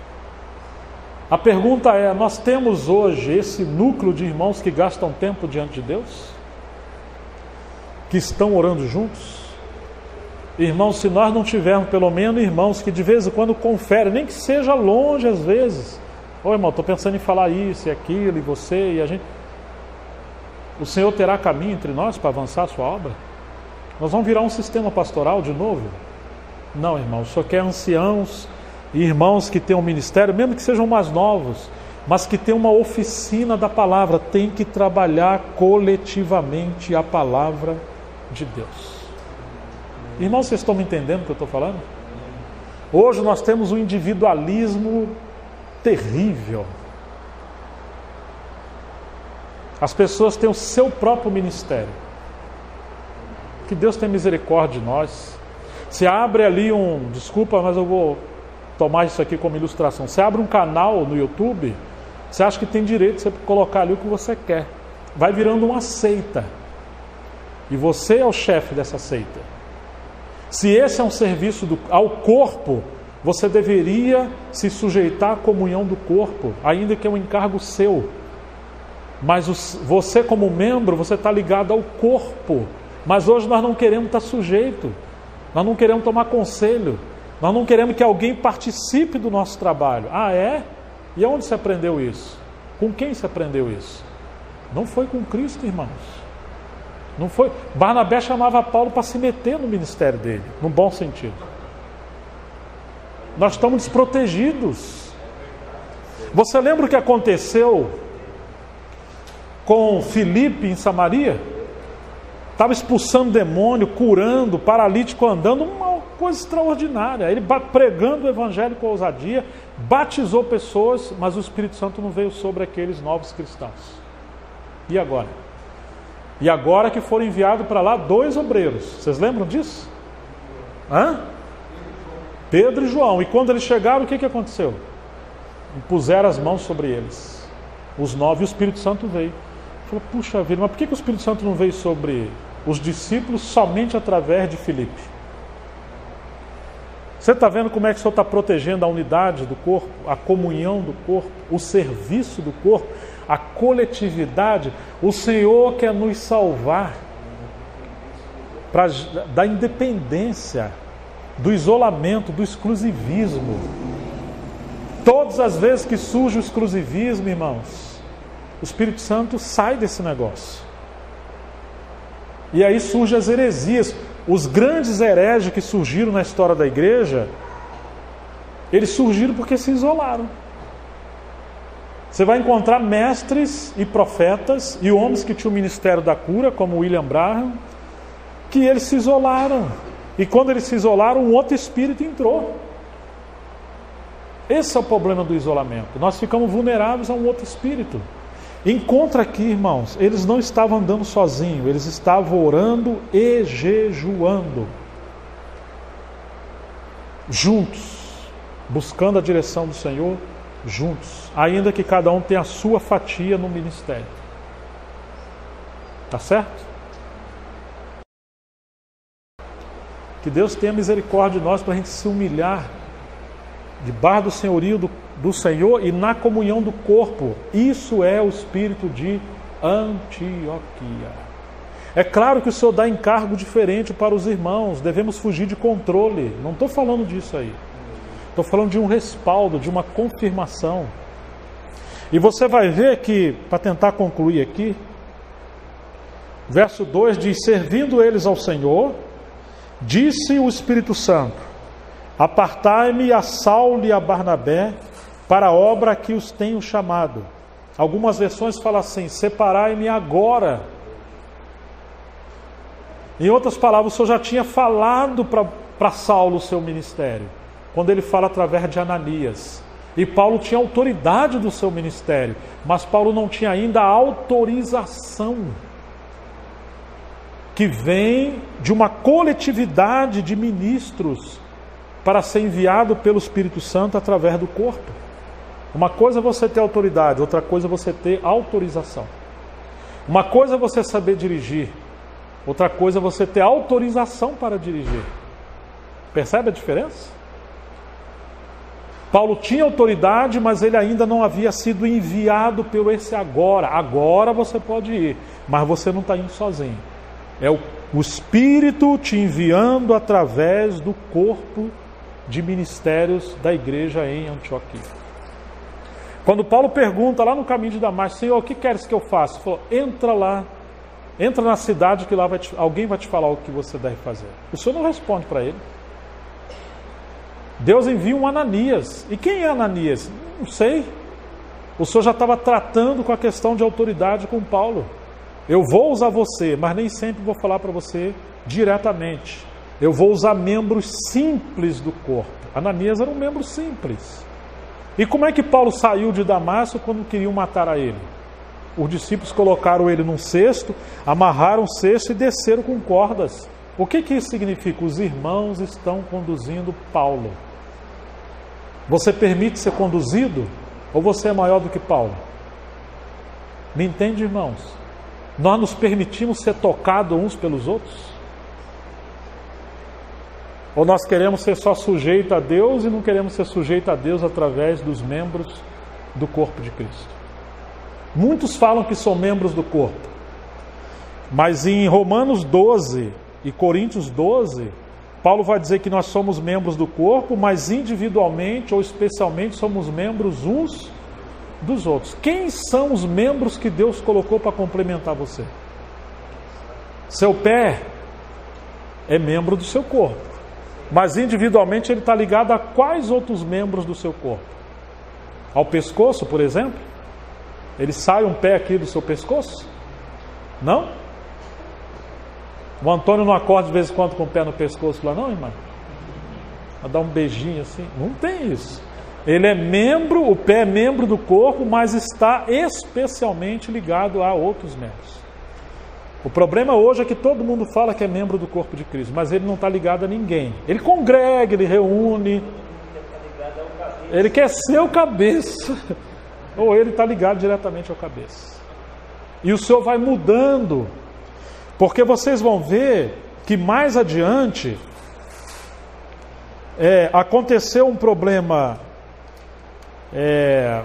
S1: A pergunta é, nós temos hoje esse núcleo de irmãos que gastam tempo diante de Deus? Que estão orando juntos? Irmãos, se nós não tivermos pelo menos irmãos que de vez em quando conferem, nem que seja longe às vezes. Ô irmão, estou pensando em falar isso e aquilo, e você e a gente. O Senhor terá caminho entre nós para avançar a sua obra? Nós vamos virar um sistema pastoral de novo? Não, irmão, só quer anciãos e irmãos que tenham ministério, mesmo que sejam mais novos, mas que tenham uma oficina da palavra, tem que trabalhar coletivamente a palavra de Deus. Irmãos, vocês estão me entendendo o que eu estou falando? Hoje nós temos um individualismo terrível. As pessoas têm o seu próprio ministério. Que Deus tenha misericórdia de nós. Se abre ali um... Desculpa, mas eu vou tomar isso aqui como ilustração. Você abre um canal no YouTube, você acha que tem direito de você colocar ali o que você quer. Vai virando uma seita. E você é o chefe dessa seita. Se esse é um serviço do, ao corpo, você deveria se sujeitar à comunhão do corpo, ainda que é um encargo seu. Mas os, você como membro, você está ligado ao corpo. Mas hoje nós não queremos estar sujeito. Nós não queremos tomar conselho. Nós não queremos que alguém participe do nosso trabalho. Ah, é? E onde se aprendeu isso? Com quem se aprendeu isso? Não foi com Cristo, irmãos. Não foi. Barnabé chamava Paulo para se meter no ministério dele, num bom sentido. Nós estamos desprotegidos. Você lembra o que aconteceu com Filipe em Samaria? Estava expulsando demônio, curando, paralítico andando, uma coisa extraordinária. Ele pregando o evangelho com ousadia, batizou pessoas, mas o Espírito Santo não veio sobre aqueles novos cristãos. E agora? E agora que foram enviados para lá dois obreiros. Vocês lembram disso? Hã? Pedro e João. E quando eles chegaram, o que, que aconteceu? Impuseram as mãos sobre eles. Os nove, e o Espírito Santo veio. Falou, puxa vida, mas por que, que o Espírito Santo não veio sobre os discípulos somente através de Filipe? Você está vendo como é que o Senhor está protegendo a unidade do corpo, a comunhão do corpo, o serviço do corpo, a coletividade? O Senhor quer nos salvar pra, da independência, do isolamento, do exclusivismo. Todas as vezes que surge o exclusivismo, irmãos, o Espírito Santo sai desse negócio. E aí surgem as heresias. Os grandes hereges que surgiram na história da igreja, eles surgiram porque se isolaram. Você vai encontrar mestres e profetas e homens que tinham o ministério da cura, como William Branham, que eles se isolaram. E quando eles se isolaram, um outro espírito entrou. Esse é o problema do isolamento. Nós ficamos vulneráveis a um outro espírito. Encontra aqui, irmãos, eles não estavam andando sozinhos, eles estavam orando e jejuando. Juntos, buscando a direção do Senhor, juntos. Ainda que cada um tenha a sua fatia no ministério. Tá certo? Que Deus tenha misericórdia de nós para a gente se humilhar debaixo do senhorio do, do Senhor e na comunhão do corpo. Isso é o espírito de Antioquia. É claro que o Senhor dá encargo diferente para os irmãos, devemos fugir de controle. Não estou falando disso aí. Estou falando de um respaldo, de uma confirmação. E você vai ver que, para tentar concluir aqui, verso dois diz: servindo eles ao Senhor, disse o Espírito Santo: apartai-me a Saulo e a Barnabé para a obra que os tenho chamado. Algumas versões falam assim: separai-me agora. Em outras palavras, o Senhor já tinha falado para Saulo o seu ministério, quando ele fala através de Ananias. E Paulo tinha autoridade do seu ministério, mas Paulo não tinha ainda a autorização que vem de uma coletividade de ministros para ser enviado pelo Espírito Santo através do corpo. Uma coisa é você ter autoridade, outra coisa é você ter autorização. Uma coisa é você saber dirigir, outra coisa é você ter autorização para dirigir. Percebe a diferença? Paulo tinha autoridade, mas ele ainda não havia sido enviado pelo esse agora. Agora você pode ir, mas você não está indo sozinho. É o, o Espírito te enviando através do corpo de ministérios da igreja em Antioquia. Quando Paulo pergunta lá no caminho de Damasco: Senhor, o que queres que eu faça? Ele falou: entra lá, entra na cidade que lá vai te, alguém vai te falar o que você deve fazer. O Senhor não responde para ele. Deus envia um Ananias. E quem é Ananias? Não sei. O Senhor já estava tratando com a questão de autoridade com Paulo. Eu vou usar você, mas nem sempre vou falar para você diretamente. Eu vou usar membros simples do corpo. Ananias era um membro simples. E como é que Paulo saiu de Damasco quando queriam matar a ele? Os discípulos colocaram ele num cesto, amarraram o cesto e desceram com cordas. O que que isso significa? Os irmãos estão conduzindo Paulo. Você permite ser conduzido? Ou você é maior do que Paulo? Me entende, irmãos? Nós nos permitimos ser tocados uns pelos outros? Ou nós queremos ser só sujeito a Deus e não queremos ser sujeito a Deus através dos membros do corpo de Cristo? Muitos falam que são membros do corpo, mas em Romanos doze e Coríntios doze, Paulo vai dizer que nós somos membros do corpo, mas individualmente ou especialmente somos membros uns dos outros. Quem são os membros que Deus colocou para complementar você? Seu pé é membro do seu corpo, mas individualmente ele está ligado a quais outros membros do seu corpo? Ao pescoço, por exemplo? Ele sai um pé aqui do seu pescoço? Não? O Antônio não acorda de vez em quando com o pé no pescoço lá, não, irmão? A dar um beijinho assim? Não tem isso. Ele é membro, o pé é membro do corpo, mas está especialmente ligado a outros membros. O problema hoje é que todo mundo fala que é membro do corpo de Cristo, mas ele não está ligado a ninguém. Ele congrega, ele reúne, ele quer ser o cabeça, ou ele está ligado diretamente ao cabeça. E o Senhor vai mudando, porque vocês vão ver que mais adiante é, aconteceu um problema. É,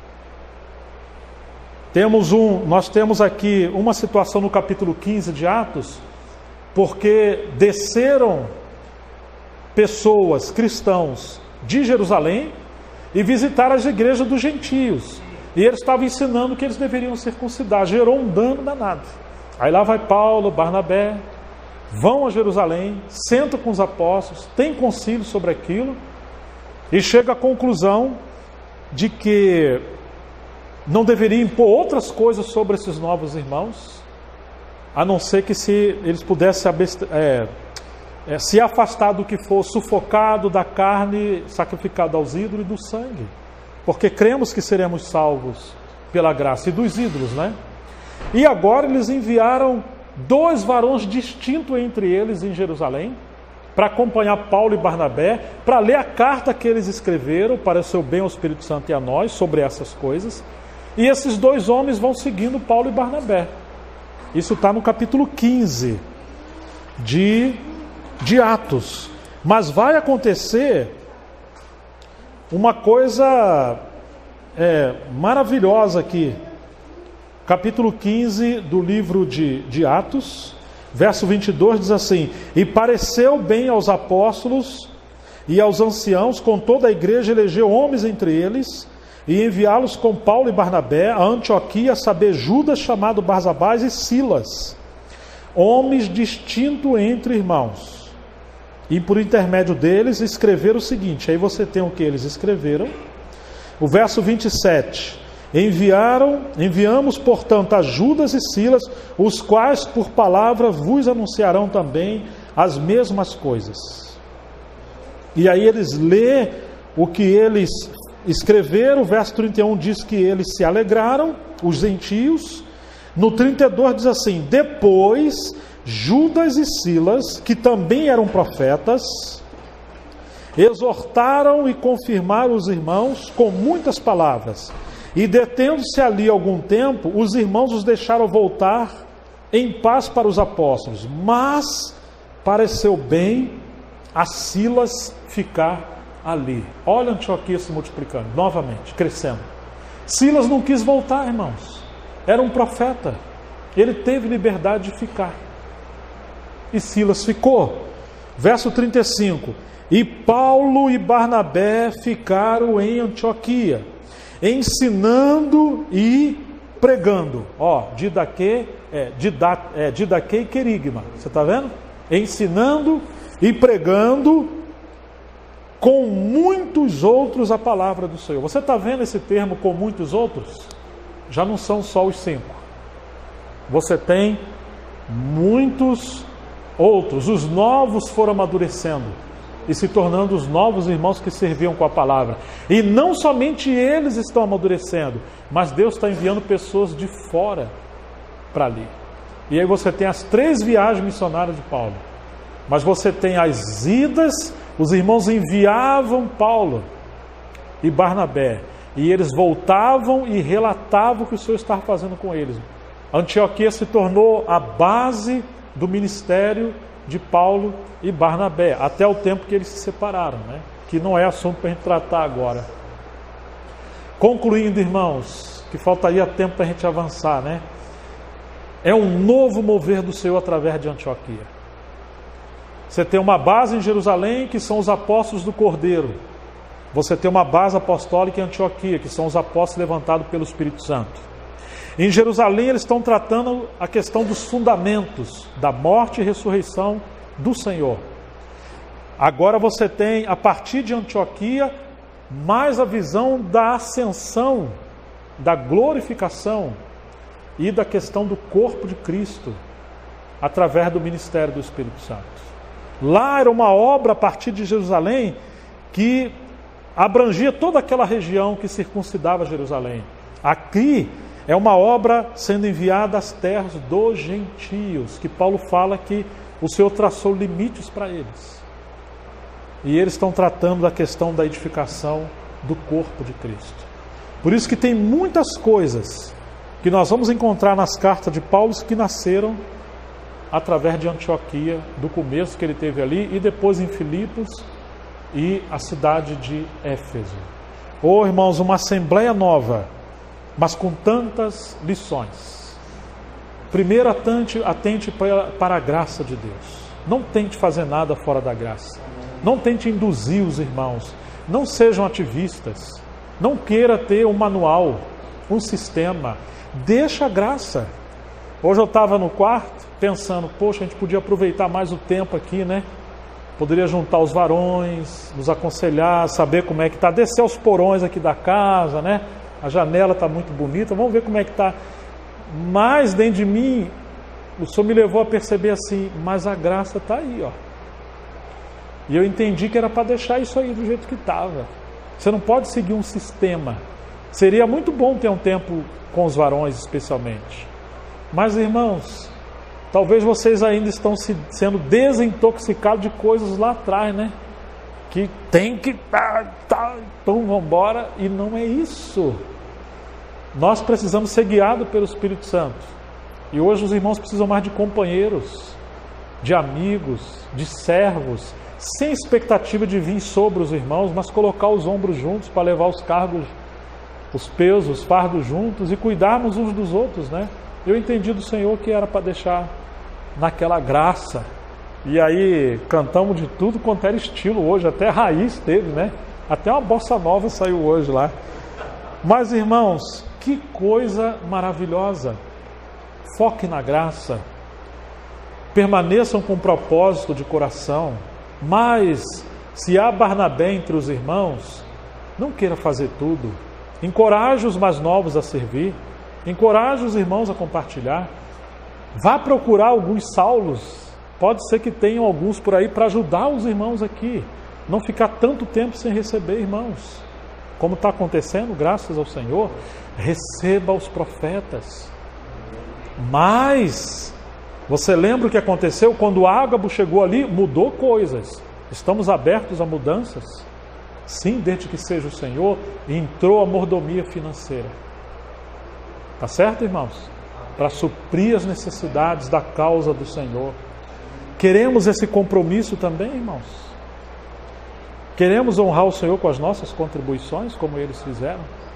S1: temos um, nós temos aqui uma situação no capítulo quinze de Atos, porque desceram pessoas, cristãos de Jerusalém e visitaram as igrejas dos gentios, e eles estavam ensinando que eles deveriam circuncidar. Gerou um dano danado. Aí lá vai Paulo, Barnabé, vão a Jerusalém, sentam com os apóstolos, tem concílio sobre aquilo e chega à conclusão de que não deveria impor outras coisas sobre esses novos irmãos, a não ser que se eles pudessem abest... é, é, se afastar do que for sufocado, da carne sacrificada aos ídolos e do sangue, porque cremos que seremos salvos pela graça, e dos ídolos, né? E agora eles enviaram dois varões distintos entre eles em Jerusalém, para acompanhar Paulo e Barnabé, para ler a carta que eles escreveram, para o seu bem ao Espírito Santo e a nós, sobre essas coisas. E esses dois homens vão seguindo Paulo e Barnabé. Isso está no capítulo quinze de, de Atos. Mas vai acontecer uma coisa é, maravilhosa aqui. capítulo quinze do livro de, de Atos, verso vinte e dois, diz assim: e pareceu bem aos apóstolos e aos anciãos, com toda a igreja, eleger homens entre eles, e enviá-los com Paulo e Barnabé a Antioquia, a saber, Judas, chamado Barsabás, e Silas, homens distintos entre irmãos. E por intermédio deles escreveram o seguinte, aí você tem o que eles escreveram. O verso vinte e sete: Enviaram, enviamos, portanto, a Judas e Silas, os quais por palavra vos anunciarão também as mesmas coisas. E aí eles lê o que eles escreveram. O verso trinta e um diz que eles se alegraram, os gentios. No trinta e dois diz assim: depois Judas e Silas, que também eram profetas, exortaram e confirmaram os irmãos com muitas palavras. E detendo-se ali algum tempo, os irmãos os deixaram voltar em paz para os apóstolos. Mas pareceu bem a Silas ficar ali. Olha Antioquia se multiplicando, novamente, crescendo. Silas não quis voltar, irmãos. Era um profeta. Ele teve liberdade de ficar. E Silas ficou. Verso trinta e cinco: E Paulo e Barnabé ficaram em Antioquia, ensinando e pregando. Ó, didaque, é, dida, é, didaque e querigma. Você está vendo? Ensinando e pregando com muitos outros a palavra do Senhor. Você está vendo esse termo, com muitos outros? Já não são só os cinco. Você tem muitos outros. Os novos foram amadurecendo e se tornando os novos irmãos que serviam com a palavra. E não somente eles estão amadurecendo, mas Deus está enviando pessoas de fora para ali. E aí você tem as três viagens missionárias de Paulo. Mas você tem as idas, os irmãos enviavam Paulo e Barnabé, e eles voltavam e relatavam o que o Senhor estava fazendo com eles. Antioquia se tornou a base do ministério de Paulo e Barnabé, até o tempo que eles se separaram, né? Que não é assunto para a gente tratar agora. Concluindo, irmãos, que faltaria tempo para a gente avançar, né? É um novo mover do Senhor através de Antioquia. Você tem uma base em Jerusalém, que são os apóstolos do Cordeiro. Você tem uma base apostólica em Antioquia, que são os apóstolos levantados pelo Espírito Santo. Em Jerusalém eles estão tratando a questão dos fundamentos da morte e ressurreição do Senhor. Agora você tem, a partir de Antioquia, mais a visão da ascensão, da glorificação e da questão do corpo de Cristo, através do ministério do Espírito Santo. Lá era uma obra a partir de Jerusalém que abrangia toda aquela região que circuncidava Jerusalém. Aqui é uma obra sendo enviada às terras dos gentios, que Paulo fala que o Senhor traçou limites para eles. E eles estão tratando da questão da edificação do corpo de Cristo. Por isso que tem muitas coisas que nós vamos encontrar nas cartas de Paulo que nasceram através de Antioquia, do começo que ele teve ali, e depois em Filipos e a cidade de Éfeso. Oh, irmãos, uma assembleia nova, mas com tantas lições. Primeiro, atente, atente para, para a graça de Deus. Não tente fazer nada fora da graça. Não tente induzir os irmãos. Não sejam ativistas. Não queira ter um manual, um sistema. Deixa a graça. Hoje eu estava no quarto pensando, poxa, a gente podia aproveitar mais o tempo aqui, né? Poderia juntar os varões, nos aconselhar, saber como é que está, descer os porões aqui da casa, né? A janela está muito bonita, vamos ver como é que está. Mas dentro de mim, o Senhor me levou a perceber assim, mas a graça está aí, ó. E eu entendi que era para deixar isso aí do jeito que estava. Você não pode seguir um sistema. Seria muito bom ter um tempo com os varões, especialmente. Mas, irmãos, talvez vocês ainda estão se, sendo desintoxicados de coisas lá atrás, né? Que tem que... Tá, tá, então vamos embora. E não é isso. Nós precisamos ser guiados pelo Espírito Santo. E hoje os irmãos precisam mais de companheiros, de amigos, de servos, sem expectativa de vir sobre os irmãos, mas colocar os ombros juntos para levar os cargos os pesos, os fardos juntos e cuidarmos uns dos outros, né? Eu entendi do Senhor que era para deixar naquela graça. E aí cantamos de tudo quanto era estilo hoje, até raiz teve, né? Até uma bossa nova saiu hoje lá. Mas, irmãos, que coisa maravilhosa. Foque na graça. Permaneçam com propósito de coração. Mas, se há Barnabé entre os irmãos, não queira fazer tudo. Encoraje os mais novos a servir. Encoraje os irmãos a compartilhar. Vá procurar alguns Saulos. Pode ser que tenham alguns por aí para ajudar os irmãos aqui. Não ficar tanto tempo sem receber irmãos. Como está acontecendo, graças ao Senhor, receba os profetas. Mas, você lembra o que aconteceu? Quando Ágabo chegou ali, mudou coisas. Estamos abertos a mudanças? Sim, desde que seja o Senhor, entrou a mordomia financeira. Tá certo, irmãos? Para suprir as necessidades da causa do Senhor. Queremos esse compromisso também, irmãos? Queremos honrar o Senhor com as nossas contribuições, como eles fizeram?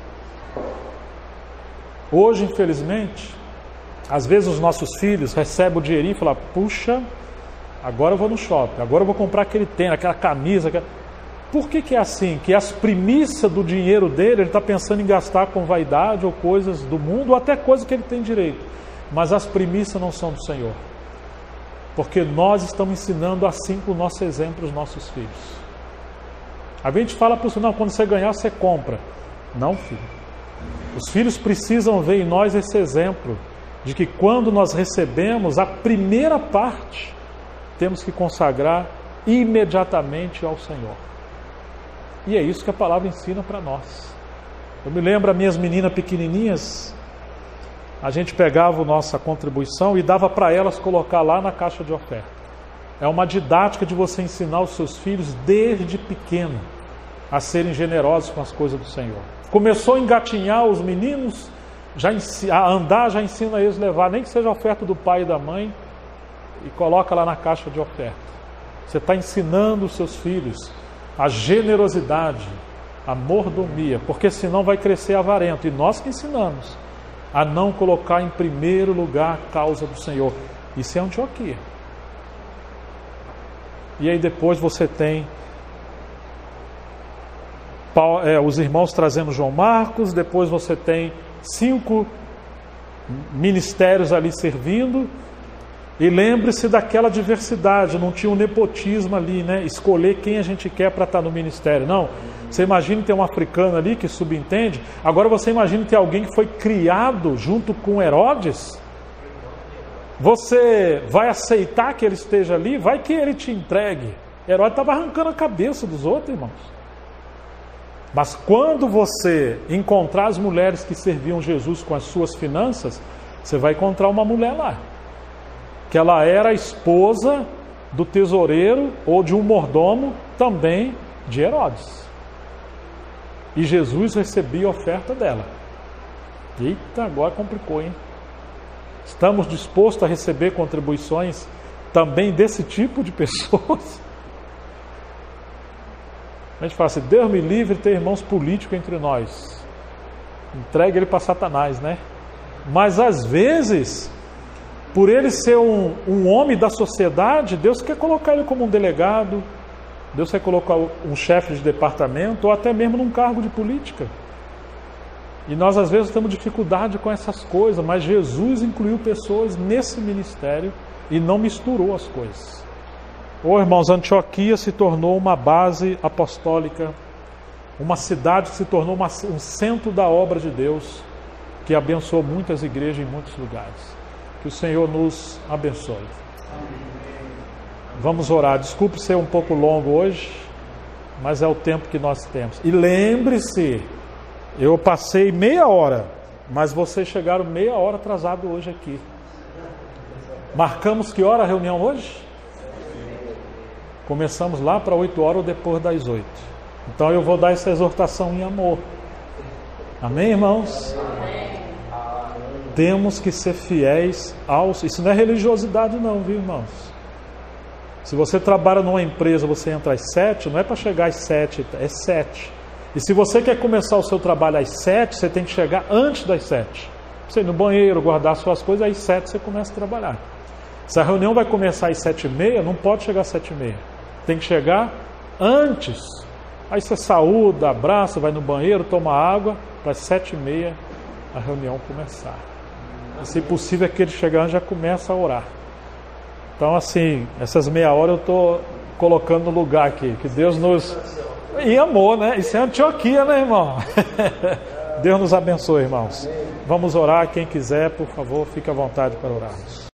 S1: Hoje, infelizmente, às vezes os nossos filhos recebem o dinheirinho e falam: puxa, agora eu vou no shopping, agora eu vou comprar aquele tênis, aquela camisa. Aquela... Por que que é assim? Que as primícias do dinheiro dele, ele está pensando em gastar com vaidade ou coisas do mundo, ou até coisas que ele tem direito. Mas as primícias não são do Senhor. Porque nós estamos ensinando assim com o nosso exemplo os nossos filhos. A gente fala para o Senhor: não, quando você ganhar, você compra. Não, filho. Os filhos precisam ver em nós esse exemplo de que quando nós recebemos a primeira parte, temos que consagrar imediatamente ao Senhor. E é isso que a palavra ensina para nós. Eu me lembro, as minhas meninas pequenininhas, a gente pegava a nossa contribuição e dava para elas colocar lá na caixa de oferta. É uma didática de você ensinar os seus filhos desde pequeno a serem generosos com as coisas do Senhor. Começou a engatinhar os meninos, já a andar, já ensina eles a levar, nem que seja a oferta do pai e da mãe, e coloca lá na caixa de oferta. Você está ensinando os seus filhos a generosidade, a mordomia, porque senão vai crescer avarento. E nós que ensinamos a não colocar em primeiro lugar a causa do Senhor. Isso é Antioquia. E aí depois você tem é, os irmãos trazendo João Marcos, depois você tem cinco ministérios ali servindo. E lembre-se daquela diversidade, não tinha um nepotismo ali, né? Escolher quem a gente quer para estar no ministério. Não, você imagina ter um africano ali que subentende. Agora você imagina ter alguém que foi criado junto com Herodes. Você vai aceitar que ele esteja ali? Vai que ele te entregue. Herodes estava arrancando a cabeça dos outros, irmãos. Mas quando você encontrar as mulheres que serviam Jesus com as suas finanças, você vai encontrar uma mulher lá, que ela era a esposa do tesoureiro ou de um mordomo também de Herodes. E Jesus recebia a oferta dela. Eita, agora complicou, hein? Estamos dispostos a receber contribuições também desse tipo de pessoas? A gente fala assim: Deus me livre de ter irmãos políticos entre nós. Entregue ele para Satanás, né? Mas às vezes, por ele ser um, um homem da sociedade, Deus quer colocar ele como um delegado, Deus quer colocar um chefe de departamento, ou até mesmo num cargo de política. E nós às vezes temos dificuldade com essas coisas, mas Jesus incluiu pessoas nesse ministério e não misturou as coisas. Ô irmãos, Antioquia se tornou uma base apostólica, uma cidade que se tornou uma, um centro da obra de Deus, que abençoou muitas igrejas em muitos lugares. Que o Senhor nos abençoe. Vamos orar. Desculpe ser um pouco longo hoje, mas é o tempo que nós temos. E lembre-se, eu passei meia hora, mas vocês chegaram meia hora atrasado hoje aqui. Marcamos que hora a reunião hoje? Começamos lá para oito horas ou depois das oito. Então eu vou dar essa exortação em amor. Amém, irmãos? Amém. Temos que ser fiéis aos... Isso não é religiosidade não, viu, irmãos? Se você trabalha numa empresa, você entra às sete, não é para chegar às sete, é sete. E se você quer começar o seu trabalho às sete, você tem que chegar antes das sete. Você ir no banheiro, guardar suas coisas, às sete você começa a trabalhar. Se a reunião vai começar às sete e meia, não pode chegar às sete e meia. Tem que chegar antes. Aí você saúda, abraça, vai no banheiro, toma água, para as sete e meia a reunião começar. E, se possível, aquele chegar antes já começa a orar. Então, assim, essas meia hora eu estou colocando no lugar aqui, que Deus nos... E amor, né? Isso é Antioquia, né, irmão? Deus nos abençoe, irmãos. Vamos orar, quem quiser, por favor, fique à vontade para orarmos.